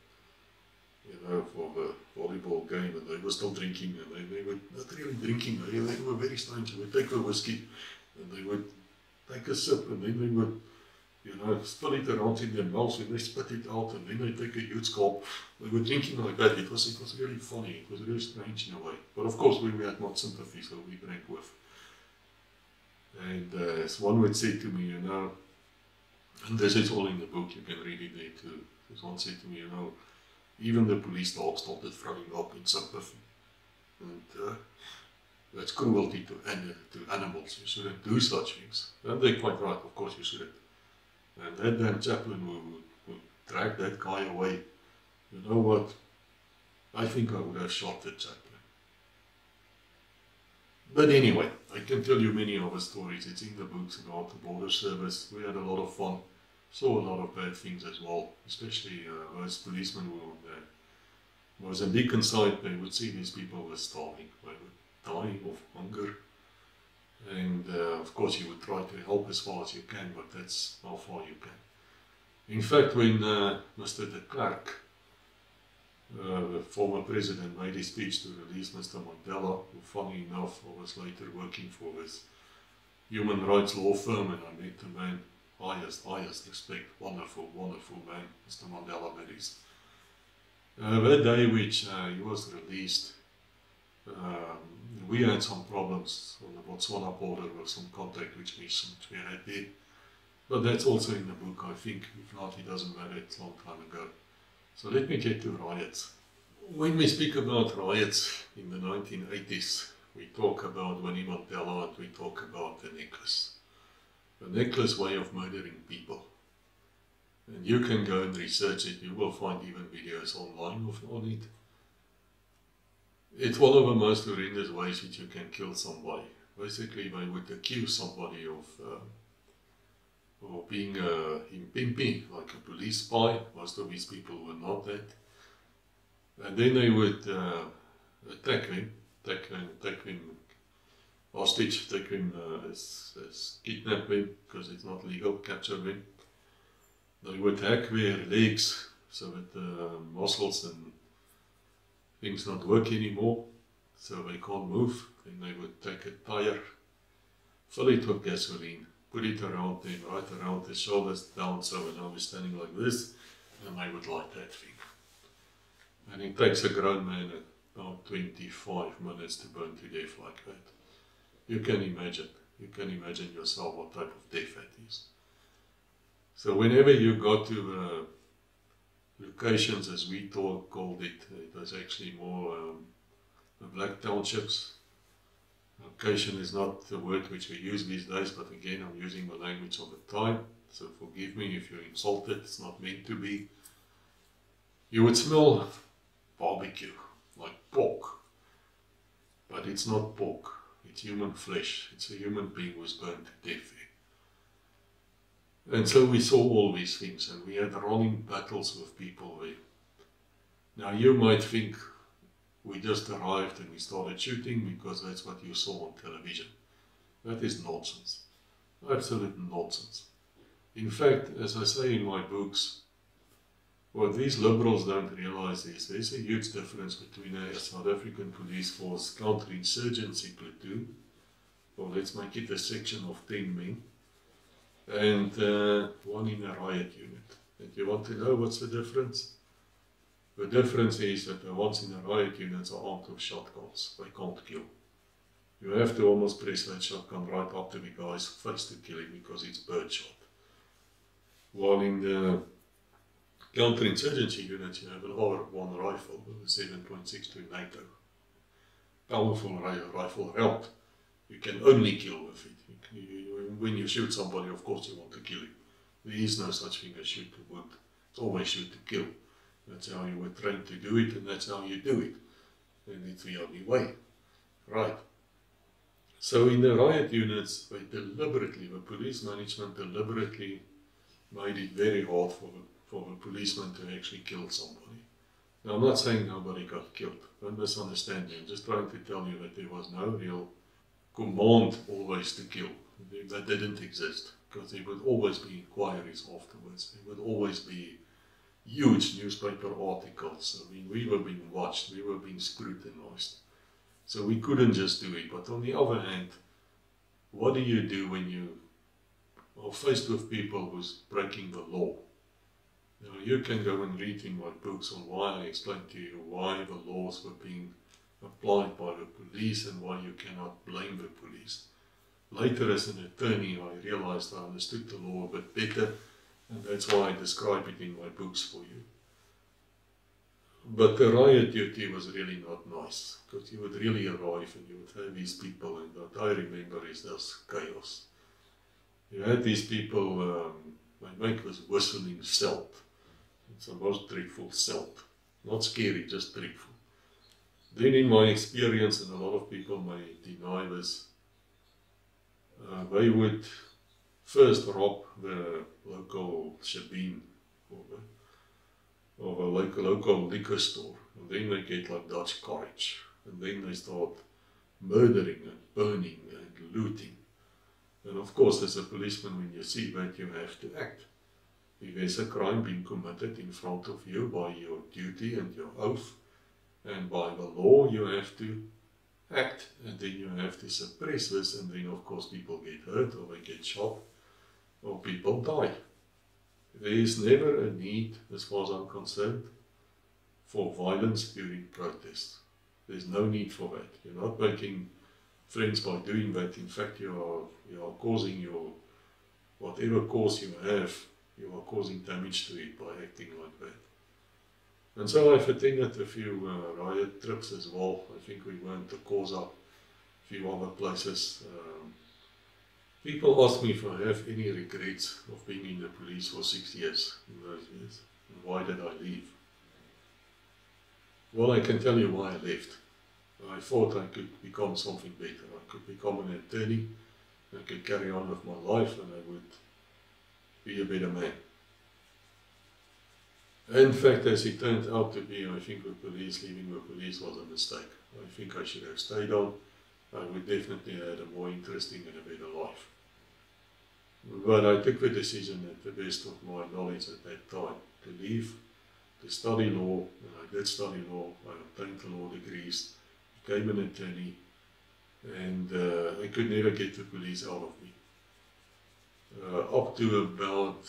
the volleyball game, and they were still drinking, and they were not really drinking, they were very strange. They would take the whiskey, and they would take a sip, and then they would, you know, spill it around in their mouths, and they spit it out, and then they take a huge gulp. They were drinking like that. It was really funny, it was really strange in a way. But of course we had not sympathy, so we drank with. And as one would say to me, you know, and this is all in the book, you can read it there too. As one said to me, you know, even the police dog started throwing up in sympathy. And that's cruelty to animals. You shouldn't do such things. And they're quite right, of course you shouldn't. And that damn chaplain who dragged that guy away, you know what? I think I would have shot the chaplain. But anyway, I can tell you many other stories. It's in the books about the border service. We had a lot of fun. Saw a lot of bad things as well, especially those policemen who were there. Mozambican side, they would see these people were starving. They were dying of hunger. And of course you would try to help as far as you can, but that's how far you can. In fact, when Mr. de Klerk, the former president, made his speech to release Mr. Mandela, who funny enough I was later working for this human rights law firm, and I met the man, highest respect, wonderful man, Mr. Mandela Maris. That day which he was released, we had some problems on the Botswana border with some contact which we had there. But that's also in the book, I think. If not, it doesn't matter, it's a long time ago. So let me get to riots. When we speak about riots in the 1980s, we talk about Winnie Mandela and we talk about the necklace. The necklace way of murdering people. And you can go and research it, you will find even videos online on it. It's one of the most horrendous ways that you can kill somebody. Basically, they would accuse somebody of being impimpi, like a police spy. Most of these people were not that. And then they would attack them hostage, take them as kidnap them, because it's not legal, capture them. They would hack their legs so that the muscles and things not work anymore, so they can't move. Then they would take a tire, fill it with gasoline, put it around them, right around the shoulders, down, so when I was standing like this, and I would light that thing. And it takes a grown man about 25 minutes to burn to death like that. You can imagine yourself what type of death that is. So whenever you got to locations, as we called it, it was actually more the black townships. Location is not the word which we use these days, but again, I'm using the language of the time, so forgive me if you're insulted, it's not meant to be. You would smell barbecue, like pork, but it's not pork, it's human flesh, it's a human being who was burned to death there. And so we saw all these things, and we had running battles with people there. Now you might think we just arrived and we started shooting because that's what you saw on television. That is nonsense, absolute nonsense. In fact, as I say in my books, what these liberals don't realize is there's a huge difference between a South African police force counterinsurgency platoon, or let's make it a section of 10 men, and one in a riot unit. And you want to know what's the difference? The difference is that the ones in the riot units are armed with shotguns. They can't kill. You have to almost press that shotgun right up to the guy's face to kill him because it's birdshot. While in the counterinsurgency units you have an R1 rifle with a 7.62 NATO. Powerful rifle help. You can only kill with it. When you shoot somebody, of course you want to kill him. There is no such thing as shoot to wound. It's always shoot to kill. That's how you were trained to do it, and that's how you do it. And it's the only way. Right. So in the riot units, they deliberately, the police management deliberately made it very hard for the policeman to actually kill somebody. Now I'm not saying nobody got killed. Don't misunderstand me. I'm just trying to tell you that there was no real command always to kill. That didn't exist, because there would always be inquiries afterwards. There would always be huge newspaper articles. I mean, we were being watched, we were being scrutinized. So we couldn't just do it. But on the other hand, what do you do when you are faced with people who's breaking the law? Now you can go and read in my books on why I explain to you why the laws were being applied by the police and why you cannot blame the police. Later as an attorney I realized I understood the law a bit better, and that's why I describe it in my books for you. But the riot duty was really not nice, because you would really arrive and you would have these people, and what I remember is there's chaos. You had these people, they make this whistling celt. It's the most dreadful celt. Not scary, just dreadful. Then in my experience, and a lot of people may deny this, they would first rob the local shebeen or a local liquor store, and then they get like Dutch courage, and then they start murdering and burning and looting. And of course, as a policeman, when you see that, you have to act. If there's a crime being committed in front of you by your duty and your oath, and by the law, you have to act, and then you have to suppress this, and then of course people get hurt, or they get shot, or people die. There is never a need, as far as I'm concerned, for violence during protests. There's no need for that. You're not making friends by doing that. In fact, you are causing your, whatever cause you have, you are causing damage to it by acting like that. And so I've attended a few riot trips as well. I think we went to Koos Kotzé, a few other places. People ask me if I have any regrets of being in the police for 6 years in those years, and why did I leave? Well, I can tell you why I left. I thought I could become something better. I could become an attorney, I could carry on with my life, and I would be a better man. In fact, as it turned out to be, I think leaving the police was a mistake. I think I should have stayed on. I would definitely have had a more interesting and a better life. But I took the decision at the best of my knowledge at that time to leave, to study law, and I did study law. I obtained the law degrees, became an attorney, and I could never get the police out of me. up to about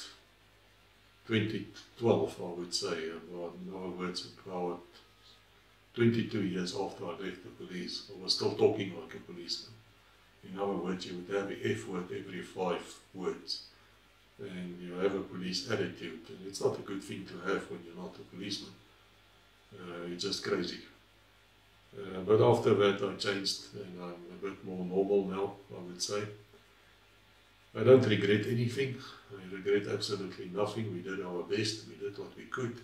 2012, I would say. In other words, about 22 years after I left the police, I was still talking like a policeman. In other words, you would have the F word every 5 words. And you have a police attitude, and it's not a good thing to have when you're not a policeman. It's just crazy. But after that I changed, and I'm a bit more normal now, I would say. I don't regret anything. I regret absolutely nothing. We did our best, we did what we could.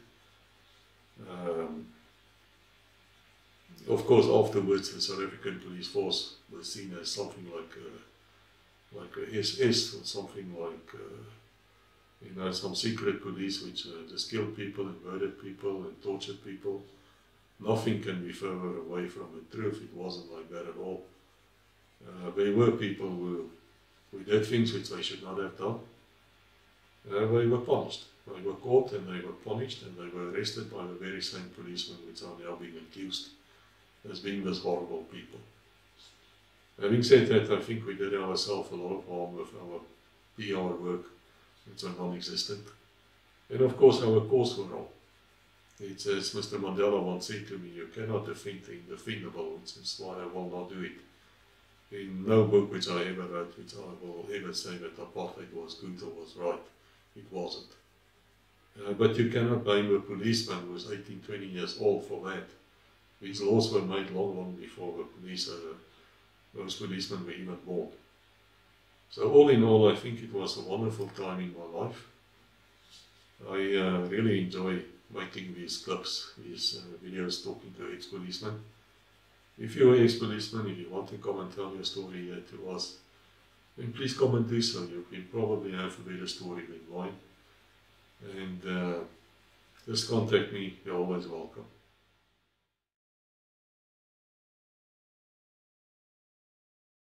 Of course, afterwards the South African Police Force was seen as something like a SS, or something like some secret police which just killed people and murdered people and tortured people. Nothing can be further away from the truth. It wasn't like that at all. There were people who did things which they should not have done. They were punished. They were caught and they were punished, and they were arrested by the very same policemen which are now being accused as being these horrible people. Having said that, I think we did ourselves a lot of harm with our PR work, which are non-existent. And of course our cause were wrong. It's as Mr. Mandela once said to me, you cannot defend the indefendable, which is why I will not do it. In no book which I ever wrote, which I will ever say that apartheid was good or was right. It wasn't. But you cannot blame a policeman who was 18, 20 years old for that. These laws were made long before the police, those policemen were even born. So all in all, I think it was a wonderful time in my life. I really enjoy making these clips, these videos talking to ex-policemen. If you're an ex-policeman, if you want to come and tell your story here to us, then please come and do so. You can probably have a better story than mine. And just contact me, you're always welcome.